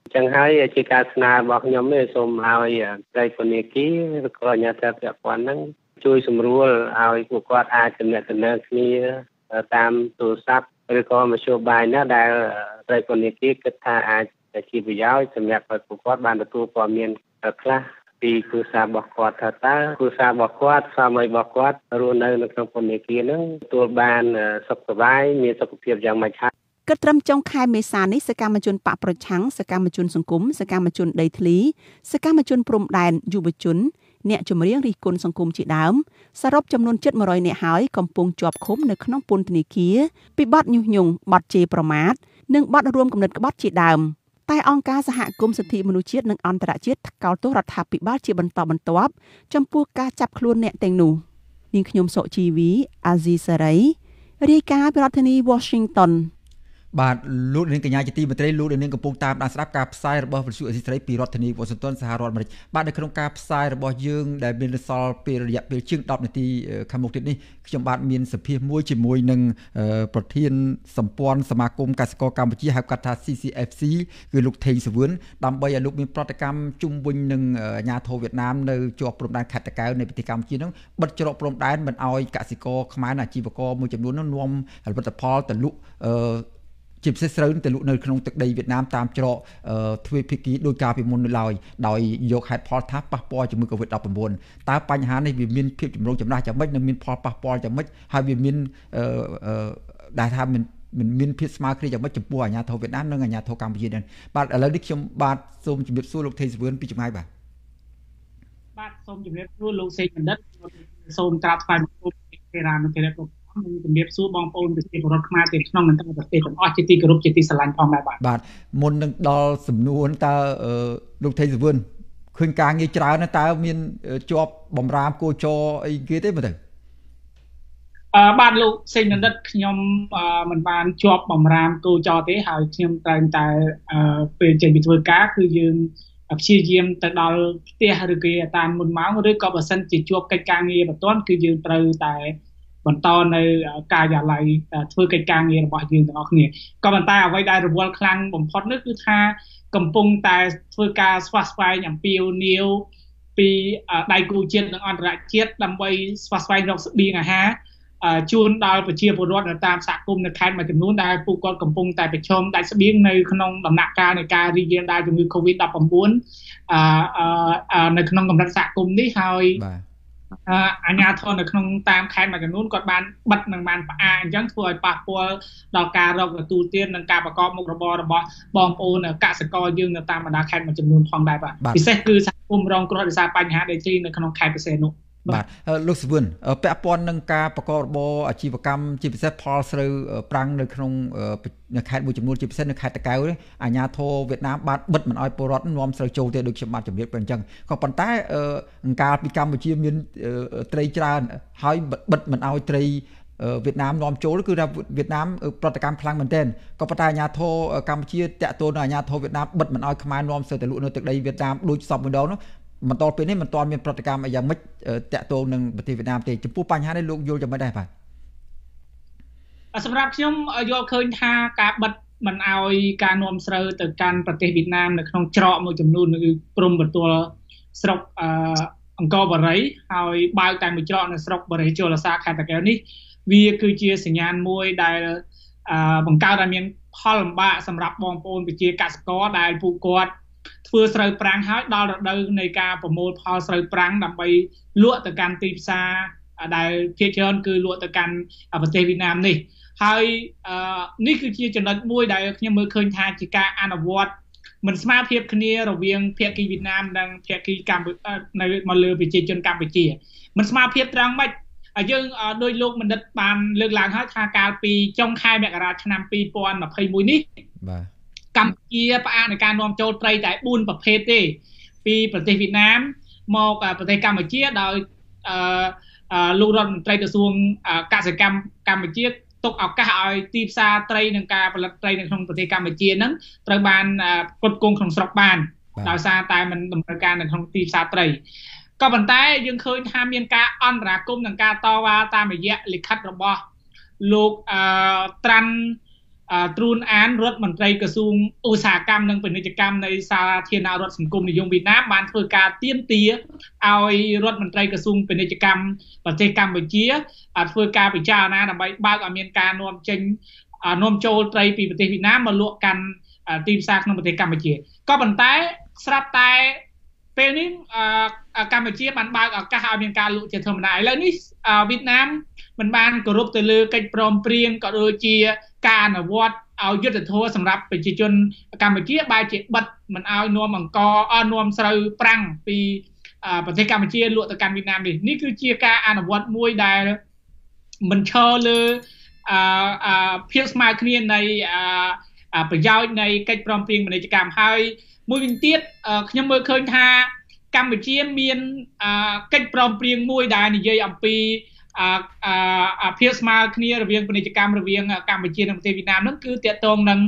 ចឹងហើយជាការស្នើរបស់ខ្ញុំនេះសូមឲ្យត្រីពន្ធនាគារឬក៏អាជ្ញាធរពាក់ព័ន្ធហ្នឹងជួយសម្រួលឲ្យពួកគាត់អាចទំនាក់ទំនងគ្នាតាមទូរស័ព្ទឬក៏មធ្យោបាយណាដែលត្រីពន្ធនាគារគិតថាអាចជាប្រយោជន៍សម្រាប់ឲ្យពួកគាត់បានទទួលព័ត៌មានខ្លះពីគ្រួសាររបស់គាត់ថាតើគ្រួសាររបស់គាត់ស្វាមីរបស់គាត់រស់នៅនៅក្នុងពន្ធនាគារហ្នឹងទទួលបានសុខសប្បាយមានសុខភាពយ៉ាងម៉េចហើយគិតត្រឹមចុងខែមេសានេះសកម្មជនបកប្រឆាំងសកម្មជនសង្គមសកម្មជនដីធ្លីសកម្មជនព្រំដែនយុវជនអ្នកចម្រៀងរិះគន់សង្គមជាដើមសរុបចំនួនជិត100នាក់ហើយកំពុងជាប់ឃុំនៅក្នុងពន្ធនាគារពីបទញុះញង់បទជេរប្រមាថនិងបទរួមគំនិតក្បត់ជាដើមតែអង្គការសហគមន៍សិទ្ធិមនុស្សជាតិនិងអន្តរជាតិថ្កោលទោសរដ្ឋាភិបាលជាបន្តបន្ទាប់ចំពោះការចាប់ខ្លួនអ្នកទាំងនោះនាងខ្ញុំសុជីវីអាស៊ីសេរីរាយការណ៍ពីរដ្ឋធានី Washington បាទលោកនាងកញ្ញាជាទីមេត្រីលោកនាងកំពុងតាមដានស្ដាប់ការផ្សាយរបស់វិទ្យុអេស៊ីសេរីពីរដ្ឋធានី Washington សហរដ្ឋអាមេរិកបាទនៅក្នុងការផ្សាយរបស់យើងដែលមានសល់ពេលរយៈពេលជាង10នាទីខាងមុខទៀតនេះខ្ញុំបាទមានសភាមួយជាមួយនឹងប្រធានសម្ព័ន្ធសមាគមកសិករកម្ពុជាហៅកាត់ថា C C F C គឺលោកថេងសវឿនដើម្បីឲ្យលោកមានប្រតិកម្មជុំវិញនឹងអាញាធរវៀតណាមនៅជាប់ព្រំដែនខេត្តតាកែវនៃប្រទេសកម្ពុជានឹងបិទច្រកព្រំដែនមិនឲ្យកសិករខ្មែរនិងអាជីវករមួយចំនួននោះនាំផលិតផលទៅលក់ជាពិសេសស្រូវទៅលក់នៅក្នុងទឹកដីវៀតណាមតាមច្រកទ្វេភាគីដោយការពីមុននៅឡើយដោយយកហេតុផលថាប៉ះពាល់ជាមួយ កូវីដ ដប់ប្រាំបួន តើបញ្ហានេះវាមានភាពចម្រូងចម្រាសយ៉ាងម៉េចនិងមានផលប៉ះពាល់យ៉ាងម៉េចហើយវាមានដែលថាមានមិនមានភាពស្មើគ្នាយ៉ាងម៉េចចំពោះអាជ្ញាធរវៀតណាមនិងអាជ្ញាធរកម្ពុជាដែរបាទឥឡូវនេះខ្ញុំបាទសូមជម្រាបសួរលោកថេងសវឿនពីចម្ងាយបាទបាទសូមជម្រាបសួរលោកសេកបណ្ឌិតសូមក្រាបថ្វាយបង្គំព្រះរាមនិងព្រះរាមនិងជំរាបសួរបងប្អូនប្រជាពលរដ្ឋខ្មែរទាំងក្នុងនិងក្រៅប្រទេសទាំងអស់ជាទីគោរពជាទីស្រឡាញ់ផងដែរបាទបាទមុននឹងដល់សំណួរតើលោកថេងសវឿនឃើញការងារច្រើនណាស់តើមានជាប់បំរាមគោចរអីគេទេមើលទៅអឺបាទលោកសេងបណ្ឌិតខ្ញុំមិនបានជាប់បំរាមគោចរទេហើយខ្ញុំតែងតែពេលចេញពីធ្វើការគឺយើងព្យាយាមទៅដល់ផ្ទះឬក៏តាមមុនម៉ោងឬក៏បើសិនជាជាប់កិច្ចការងារបន្ទាន់គឺយើងត្រូវតែបន្តនៅការិយាល័យធ្វើកិច្ចការងាររបស់យើងទាំងអស់គ្នាក៏ប៉ុន្តែអ្វីដែលរវល់ខ្លាំងបំផុតនោះគឺថាកំពុងតែធ្វើការស្វាស្វែងអំពាវនាវពីដៃគូជាតិនិងអន្តរជាតិដើម្បីស្វាស្វែងរកស្បៀងអាហារជូនដល់ប្រជាពលរដ្ឋនៅតាមសហគមន៍នៅខេត្តមួយចំនួនដែលពួកគាត់កំពុងតែប្រឈមដាច់ស្បៀងនៅក្នុងដំណាក់កាលនៃការរីករាលដាលជំងឺ កូវីដ ដប់ប្រាំបួន នៅក្នុងកម្រិតសហគមន៍នេះហើយអាជ្ញាធរនៅក្នុងតាមខេត្តមួយចំនួនគាត់បានបិទនិងបានផ្អាកអញ្ចឹងធ្វើឲ្យប៉ះពាល់ដល់ការរកទទួលទាននិងការប្រកបមុខរបររបស់បងប្អូនកសិករយើងនៅតាមបណ្ដាខេត្តមួយចំនួនផងដែរបាទពិសេសគឺសហគមន៍រងគ្រោះដោយសារបញ្ហាដីធ្លីនៅក្នុងខេត្តពិសេសនោះបាទលោកសវឿនពាក់ព័ន្ធនឹងការប្រកបរបរអាជីវកម្មជាពិសេសផលស្រូវប្រាំងនៅក្នុងនៅខេត្តមួយចំនួនជាពិសេសនៅខេត្តតាកែវអាជ្ញាធរវៀតណាមបានបិទមិនឲ្យពលរដ្ឋនាំស្រូវចូលទេដូចខ្ញុំបានជម្រាបទៅអញ្ចឹងក៏ប៉ុន្តែអង្ការពីកម្ពុជាមានត្រីច្រើនហើយបិទមិនឲ្យត្រីវៀតណាមនាំចូលគឺថាវៀតណាមប្រតិកម្មខ្លាំងមែនទែនក៏ប៉ុន្តែអាជ្ញាធរកម្ពុជាតាក់ទងនឹងអាជ្ញាធរវៀតណាមបិទមិនឲ្យខ្មែរនាំស្រូវទៅលក់នៅទឹកដីវៀតណាមដូចសពម្ដងនោះមិនតពេលនេះមិនទាន់មានប្រតិកម្មយ៉ាងម៉េចតាក់ទងនឹងប្រទេសវៀតណាមទេចំពោះបញ្ហានេះលោកយល់យ៉ាងម៉េចដែរបាទសម្រាប់ខ្ញុំយល់ឃើញថាការបិទមិនឲ្យការនាំស្រូវទៅកាន់ប្រទេសវៀតណាមនៅក្នុងច្រកមួយចំនួនគឺព្រំបន្ទាល់ស្រុកអង្គរបរិយហើយបើកតែមួយច្រកនៅស្រុកបរិយជលសាខេត្តតាកែវនេះវាគឺជាសញ្ញាណមួយដែលបង្កើតឲ្យមានផលលំបាកសម្រាប់បងប្អូនប្រជាកសិករដែលពួកគាត់ធ្វើស្រូវប្រាំងហើយដល់រដូវនៃការប្រមូលផលស្រូវប្រាំងដើម្បីលក់ទៅកាន់ទីផ្សារដែលភាគច្រើនគឺលក់ទៅកាន់ប្រទេសវៀតណាមនេះហើយនេះគឺជាចំណុចមួយដែលខ្ញុំមើលឃើញថាជាការអនុវត្តមិនស្មើភាពគ្នារវាងភាគីវៀតណាមនិងភាគីកម្ពុជានៅមកលើប្រជាជនកម្ពុជាមិនស្មើភាពត្រង់ម៉េចយើងដោយលោកបណ្ឌិតបានលើកឡើងហើយថាកាលពីចុងខែមករាឆ្នាំពីរពាន់ម្ភៃមួយនេះបាទកម្ពុជាផ្អាកនៃការនាំចូលត្រីតែបួនប្រភេទទេពីប្រទេសវៀតណាមមកប្រទេសកម្ពុជាដោយអឺលោករដ្ឋមន្ត្រីក្រសួងកសិកម្មកម្ពុជាទុកឱកាសឲ្យទីផ្សារត្រីនិងការផលិតត្រីនៅក្នុងប្រទេសកម្ពុជាហ្នឹងត្រូវបានផ្គត់ផ្គង់ក្នុងស្រុកបានដោយសារតែมันតម្រូវការនៅក្នុងទីផ្សារត្រីក៏ប៉ុន្តែយើងឃើញថាមានការអន្តរាគមន៍និងការតវ៉ាតាមរយៈលិខិតរបស់លោកអឺត្រាន់ត្រួនអានរដ្ឋមន្ត្រីក្រសួងឧស្សាហកម្មនិងពាណិជ្ជកម្មនៃសាធារណរដ្ឋសង្គមនិយមវៀតណាមបានធ្វើការទាមទារឲ្យរដ្ឋមន្ត្រីក្រសួងពាណិជ្ជកម្មប្រទេសកម្ពុជាធ្វើការពិចារណាដើម្បីបើកឲ្យមានការនាំចេញនាំចូលត្រីពីប្រទេសវៀតណាមមកលក់កាន់ទីផ្សារក្នុងប្រទេសកម្ពុជាក៏ប៉ុន្តែស្រាប់តែពេលនេះកម្ពុជាបានបើកឱកាសឲ្យមានការលក់ជាធម្មតាឥឡូវនេះវៀតណាមមិនបានគោរពទៅលើកិច្ចព្រមព្រៀងក៏ដូចជាការអនុវត្តឲ្យយុត្តិធម៌សម្រាប់ប្រជាជនកម្ពុជាបែរជាបិទមិនឲ្យនាំអង្គអនាំស្រូវប្រាំងពីប្រទេសកម្ពុជាលក់ទៅកាន់វៀតណាមនេះនេះគឺជាការអនុវត្តមួយដែលមិនឈរលើភាពស្មើគ្នានៃប្រយោជន៍នៃកិច្ចព្រមព្រៀងពាណិជ្ជកម្មហើយមួយវិញទៀតខ្ញុំមើលឃើញថាកម្ពុជាមានកិច្ចព្រមព្រៀងមួយដែលនិយាយអំពីភាពស្មើគ្នារវាងពាណិជ្ជកម្មរវាងកម្ពុជានិងប្រទេសវៀតណាមនោះគឺទាក់ទងនឹង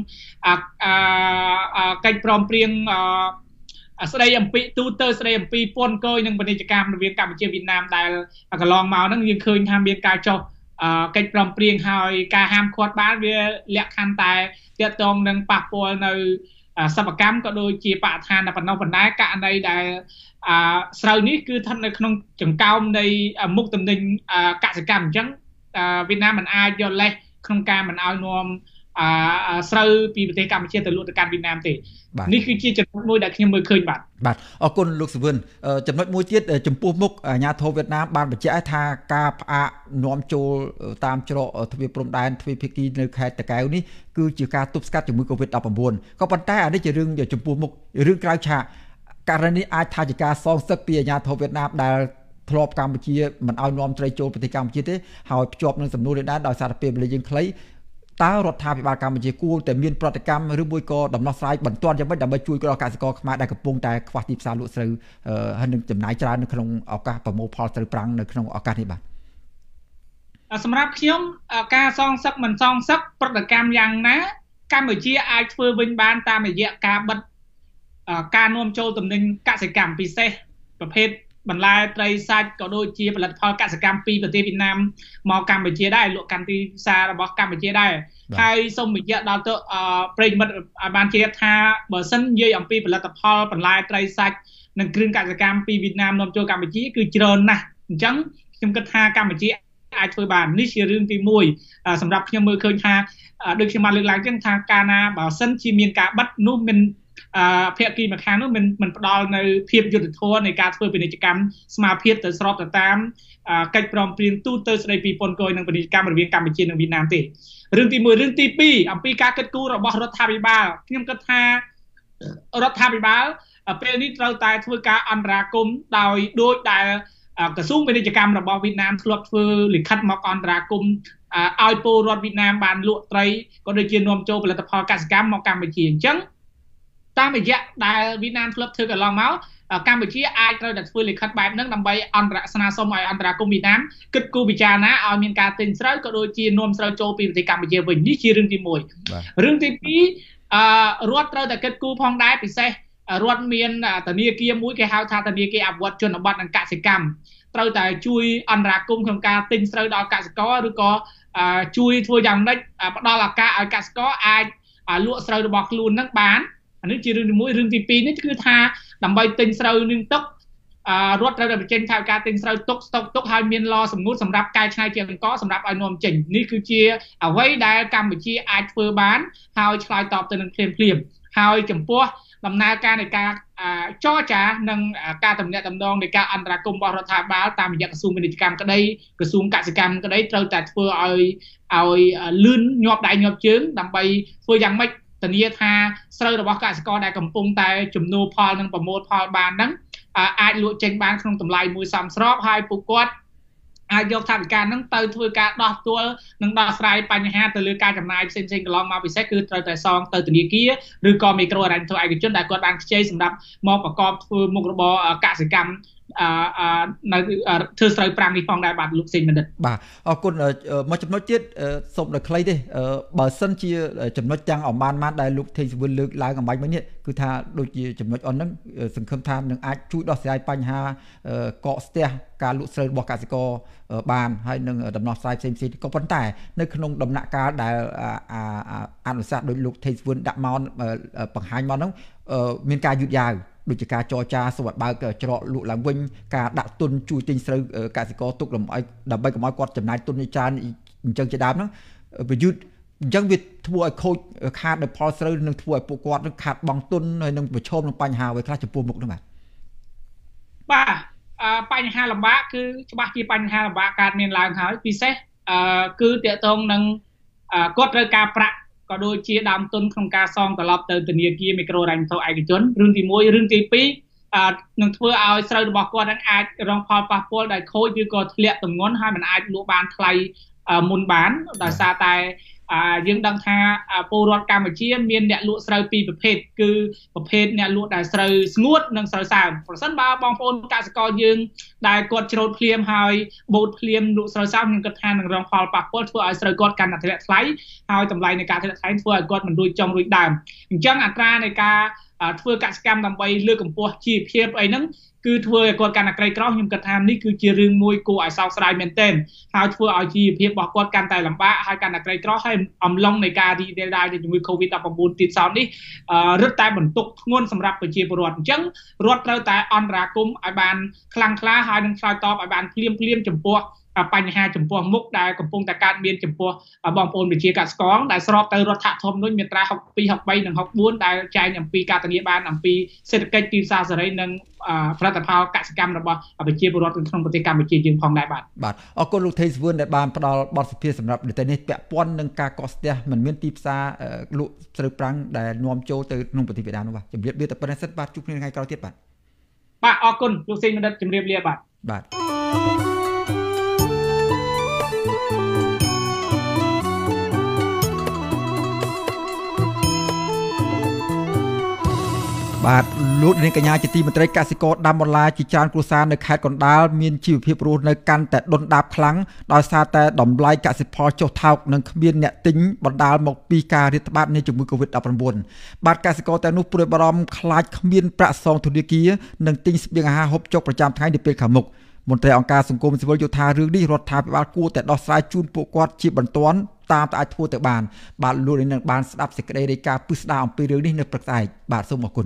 កិច្ចព្រមព្រៀងស្ដីអំពីទូទៅស្ដីអំពីពន្ធគយនិងពាណិជ្ជកម្មរវាងកម្ពុជាវៀតណាមដែលកន្លងមកហ្នឹងយើងឃើញថាមានការចុះកិច្ចព្រមព្រៀងហើយការហាមឃាត់បានវាលក្ខខណ្ឌតែទាក់ទងនឹងប៉ះពាល់នៅសិប្បកម្មក៏ដូចជាបរិស្ថានតែប៉ុណ្ណោះប៉ុន្តែករណីដែលស្រូវនេះគឺស្ថិតនៅក្នុងចង្កោមនៃមុខទំនិញកសិកម្មអញ្ចឹងវៀតណាមមិនអាចយកលេសក្នុងការមិនឲ្យនាំស្រូវពីប្រទេសកម្ពុជាទៅលក់ទៅកាន់វៀតណាមទេនេះគឺជាចំណុចមួយដែលខ្ញុំមើលឃើញបាទបាទអរគុណលោកសវឿនចំណុចមួយទៀតចំពោះមុខអាជ្ញាធរវៀតណាមបានបញ្ជាក់ថាការផ្អាកនាំចូលតាមច្រកទ្វារព្រំដែនទ្វេភាគីនៅខេត្តតាកែវនេះគឺជាការទប់ស្កាត់ជំងឺ កូវីដ ដប់ប្រាំន ក៏ប៉ុន្តែអានេះជារឿងចំពោះមុខរឿងក្រៅឆាកករណីអាចថាជាការសងសឹកពីអាជ្ញាធរវៀតណាមដែលធ្លាប់កម្ពុជាមិនឲ្យនាំត្រីចូលប្រទេសកម្ពុជាទេហើយភ្ជាប់នឹងសំណួរនេះដែរដោយសារតែពេលវេលាយើងខ្លីតើរដ្ឋាភិបាលកម្ពុជាគួរតែមានប្រតិកម្មឬមួយក៏ដំណោះស្រាយបន្ទាន់យ៉ាងម៉េចដើម្បីជួយដល់កសិករខ្មែរដែលកំពុងតែខ្វះទីផ្សារលក់ស្រូវហើយនឹងចំណាយច្រើននៅក្នុងឱកាសប្រមូលផលស្រូវប្រាំងនៅក្នុងឱកាសនេះបាទសម្រាប់ខ្ញុំការសងសឹកមិនសងសឹកប្រតិកម្មយ៉ាងណាកម្ពុជាអាចធ្វើវិញបានតាមរយៈការបិទការនាំចូលទំនិញកសិកម្មពិសេសប្រភេទបន្លែត្រីសាច់ក៏ដូចជាផលិតផលកសិកម្មពីប្រទេសវៀតណាមមកកម្ពុជាដែរលក់កាន់ទីផ្សាររបស់កម្ពុជាដែរហើយសូមបញ្ជាក់ដល់ទៅប្រិយមិត្តបានជ្រាបថាបើសិននិយាយអំពីផលិតផលបន្លែត្រីសាច់និងគ្រឿងកសិកម្មពីវៀតណាមនាំចូលកម្ពុជាគឺច្រើនណាស់អញ្ចឹងខ្ញុំគិតថាកម្ពុជាអាចធ្វើបាននេះជារឿងទីមួយសម្រាប់ខ្ញុំមើលឃើញថាដូចខ្ញុំបានលើកឡើងអញ្ចឹងថាកាលណាបើសិនជាមានការបិទនោះមិនភាគីម្ខាងនោះមិនមិនផ្ដល់នៅភាពយុត្តិធម៌នៃការធ្វើពាណិជ្ជកម្មស្មារភាពទៅស្របទៅតាមកិច្ចព្រមព្រៀងទូទៅស្ដីពីពន្ធគយនិងពាណិជ្ជកម្មរវាងកម្ពុជានិងវៀតណាមទេរឿងទីមួយរឿងទីពីរអំពីការគិតគូររបស់រដ្ឋាភិបាលខ្ញុំគិតថារដ្ឋាភិបាលពេលនេះត្រូវតែធ្វើការអន្តរាគមន៍ដោយដូចដែលក្រសួងពាណិជ្ជកម្មរបស់វៀតណាមធ្លាប់ធ្វើលិខិតមកអន្តរាគមន៍ឲ្យពលរដ្ឋវៀតណាមបានលក់ត្រីក៏ដូចជានាំចូលផលិតផលកសិកម្មមកកម្ពុជាអញ្ចឹងតាមរយៈដែលវៀតណាមធ្លាប់ធ្វើកន្លងមកកម្ពុជាអាចត្រូវតែធ្វើលិខិតបែបហ្នឹងដើម្បីអន្តរស្នើសុំឲ្យអន្តរាគមន៍វៀតណាមគិតគូរពិចារណាឲ្យមានការទិញស្រូវក៏ដូចជានាំស្រូវចូលពីប្រទេសកម្ពុជាវិញនេះជារឿងទីមួយរឿងទីពីរអឺរដ្ឋត្រូវតែគិតគូរផងដែរពិសេសរដ្ឋមានធនាគារមួយគេហៅថាធនាគារអភិវឌ្ឍជនបទនិងកសិកម្មត្រូវតែជួយអន្តរាគមន៍ក្នុងការទិញស្រូវដល់កសិករឬក៏ជួយធ្វើយ៉ាងម៉េចផ្ដល់ឱកាសឲ្យកសិករអាចលក់ស្រូវរបស់ខ្លួននឹងបានអានេះជារឿងទីមួយរឿងទីពីរនេះគឺថាដើម្បីទិញស្រូវនឹងទុករដ្ឋត្រូវតែបញ្ចេញថវិកាទិញស្រូវទុកស្តុកទុកឲ្យមានឡសម្ងួតសម្រាប់កែច្នៃជាអង្គសម្រាប់ឲ្យនាំចេញនេះគឺជាអ្វីដែលកម្ពុជាអាចធ្វើបានហើយឆ្លើយតបទៅនឹងភ្លាមភ្លាមហើយចំពោះដំណើរការនៃការចរចានិងការទំនាក់ទំនងនៃការអន្តរាគមន៍របស់រដ្ឋាភិបាលតាមរយៈក្រសួងពាណិជ្ជកម្មក្តីក្រសួងកសិកម្មក្តីត្រូវតែធ្វើឲ្យឲ្យលឿនញាប់ដៃញាប់ជើងដើម្បីធ្វើយ៉ាងម៉េចធានាថាស្រូវរបស់កសិករដែលកំពុងតែចំនួនផលនិងប្រមូលផលបានហ្នឹងអាចលក់ចេញបានក្នុងតម្លៃមួយសមស្របហើយពួកគាត់អាចយកថវិកាហ្នឹងទៅធ្វើការដោះទួលនិងដោះស្រាយបញ្ហាទៅលើការចំណាយផ្សេងៗកន្លងមកពិសេសគឺត្រូវតែសងទៅធនាគារឬក៏មីក្រូហិរញ្ញវត្ថុឯកជនដែលគាត់បានខ្ចីសម្រាប់មកប្រកបធ្វើមុខរបរកសិកម្មនៅធ្វើស្រូវប្រាំងនេះផងដែរបាទលោកសេងបណ្ឌិតបាទអរគុណមកចំណុចទៀតសូមដល់ខ្លីទេបើសិនជាចំណុចទាំងអបានបានដែលលោកថេងសវឿនលើកឡើងអំបញ្ញមិញនេះគឺថាដូចជាចំណុចអនហ្នឹងសង្ឃឹមថានឹងអាចជួយដោះស្រាយបញ្ហាកកស្ទះការលក់ស្រូវរបស់កសិករបានហើយនឹងដំណោះស្រាយផ្សេងៗក៏ប៉ុន្តែនៅក្នុងដំណាក់កាលដែលអនុសាសន៍ដោយលោកថេងសវឿនដាក់មកបង្ហាញមកហ្នឹងមានការយឺតយ៉ាវដូចជាការចរចាសុវត្ថិបើកច្រកលក់ឡើងវិញការដាក់ទុនជួយទិញស្រូវកសិករទុកលំអិចដើម្បីកុំឲ្យគាត់ចំណាយទុនច្រើនអញ្ចឹងជាដើមហ្នឹងវាយឺតអញ្ចឹងវាធ្វើឲ្យខូចខាតនៅផលស្រូវនឹងធ្វើឲ្យពួកគាត់នឹងខាតបង់ទុនហើយនឹងប្រឈមនឹងបញ្ហាអ្វីខ្លះចំពោះមុខហ្នឹងបាទបាទបញ្ហាលំបាកគឺច្បាស់ជាបញ្ហាលំបាកកើតមានឡើងហើយពិសេសគឺតកតងនឹងគាត់ត្រូវការប្រាក់ក៏ដូចជាដើមទុនក្នុងការសងត្រឡប់ទៅធនាគារមីក្រូហិរញ្ញវត្ថុឯកជនរឿងទីមួយរឿងទីពីរនឹងធ្វើឲ្យស្រូវរបស់គាត់នឹងអាចរងផលប៉ះពាល់ដោយខូចឬក៏ធ្លាក់ទម្ងន់ហើយមិនអាចលក់បានថ្លៃមុនបានដោយសារតែយើងដឹងថាពលរដ្ឋកម្ពុជាមានអ្នកលក់ស្រូវពីរប្រភេទគឺប្រភេទអ្នកលក់ដែលស្រូវស្ងួតនិងស្រូវសើមប្រសិនបើបងប្អូនកសិករយើងដែលគាត់ច្រូតភ្លាមហើយបូតភ្លាមលក់ស្រូវសើមខ្ញុំគិតថានឹងរងផលប៉ះពាល់ធ្វើឲ្យស្រូវគាត់កាន់តែធ្លាក់ថ្លៃហើយតម្លៃនៃការធ្លាក់ថ្លៃធ្វើឲ្យគាត់មិនរួចចង់រួចដើមអញ្ចឹងអត្រានៃការធ្វើកសិកម្មដើម្បីលើកកម្ពស់ជីវភាពអីហ្នឹងគឺធ្វើឲ្យគាត់កាន់តែក្រីក្រខ្ញុំគិតថានេះគឺជារឿងមួយគួរឲ្យសោកស្ដាយមែនទែនហើយធ្វើឲ្យជីវភាពរបស់គាត់កាន់តែលំបាកហើយកាន់តែក្រីក្រហើយអំឡុងនៃការរីករាលដាលនៃជំងឺ កូវីដ ដប់ប្រាំបួន ទៀតសោតនេះរឹតតែបន្ទុកធ្ងន់សម្រាប់ប្រជាពលរដ្ឋអញ្ចឹងរដ្ឋត្រូវតែអន្តរាគមន៍ឲ្យបានខ្លាំងក្លាហើយនឹងឆ្លើយតបឲ្យបានភ្លាមភ្លាមចំពោះបញ្ហាចំពោះមុខដែលកំពុងតែកើតមានចំពោះបងប្អូនប្រជាកសិករដែលស្របទៅរដ្ឋធម្មនុញ្ញមាត្រាហុកពីរ ហុកបីនិងហុកបួនដែលចែងអំពីការធានាបានអំពីសេដ្ឋកិច្ចទីផ្សារសេរីនិងផលិតផលកសិកម្មរបស់ប្រជាពលរដ្ឋក្នុងប្រទេសកម្ពុជាយើងផងដែរបាទបាទអរគុណលោកថេងសវឿនដែលបានផ្ដល់បទសម្ភាសន៍សម្រាប់នីតិនេះពាក់ព័ន្ធនឹងការកកស្ទះមិនមានទីផ្សារលក់ស្រូវប្រាំងដែលនាំចូលទៅក្នុងប្រទេសវៀតណាមនោះបាទជម្រាបលាទៅប៉ុណ្ណេះសិនបាទជួបគ្នាថ្ងៃក្រោយទៀតបាទបាទអរគុណលោកសេងបណ្ឌិតជម្រាបលាបាទបាទបាទលោកនាងកញ្ញាជាទីមេត្រីកសិករដាំបន្លែជាច្រើនគ្រួសារនៅខេត្តកណ្ដាលមានជីវភាពរស់នៅកាន់តែដុនដាបខ្លាំងដោយសារតែតម្លៃកសិផលចុះថោកនិងគ្មានអ្នកទិញបណ្ដាលមកពីការរាតត្បាតនៃជំងឺ កូវីដ ដប់ប្រាំបួន បាទកសិករទាំងនោះព្រួយបារម្ភខ្លាចគ្មានប្រាក់សងធនាគារនិងទិញស្បៀងអាហារហូបចុកប្រចាំថ្ងៃនាពេលខាងមុខមន្ត្រីអង្គការសង្គមស៊ីវិលយល់ថារឿងនេះរដ្ឋាភិបាលគួរតែដោះស្រាយជូនពួកគាត់ជាបន្ទាន់តាមតែអាចធ្វើទៅបានបាទលោកនាងបានស្ដាប់សេចក្តីរាយការណ៍ពិស្ដារអំពីរឿងនេះនៅព្រឹកស្អែកបាទសូមអរគុណ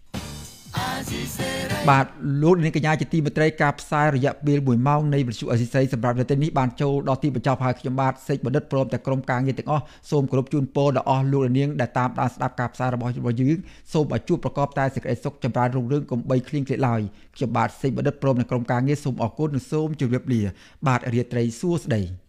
បាទលោកនាងកញ្ញាជាទីមេត្រីការផ្សាយរយៈពេលមួយម៉ោងនៃវិទ្យុអេស៊ីសីសម្រាប់នាទីនេះបានចូលដល់ទីបញ្ចប់ហើយខ្ញុំបាទសេកបណ្ឌិតព្រមទាំងក្រុមការងារទាំងអស់សូមគោរពជូនពរដល់អស់លោកនាងដែលតាមដានស្ដាប់ការផ្សាយរបស់យើងសូមឲ្យជួបប្រកបតែសេចក្តីសុខចម្រើនរុងរឿងកុំបីឃ្លៀងឃ្លាតឡើយខ្ញុំបាទសេកបណ្ឌិតព្រមទាំងក្រុមការងារសូមអរគុណនិងសូមជម្រាបលាបាទរាត្រីសួស្តី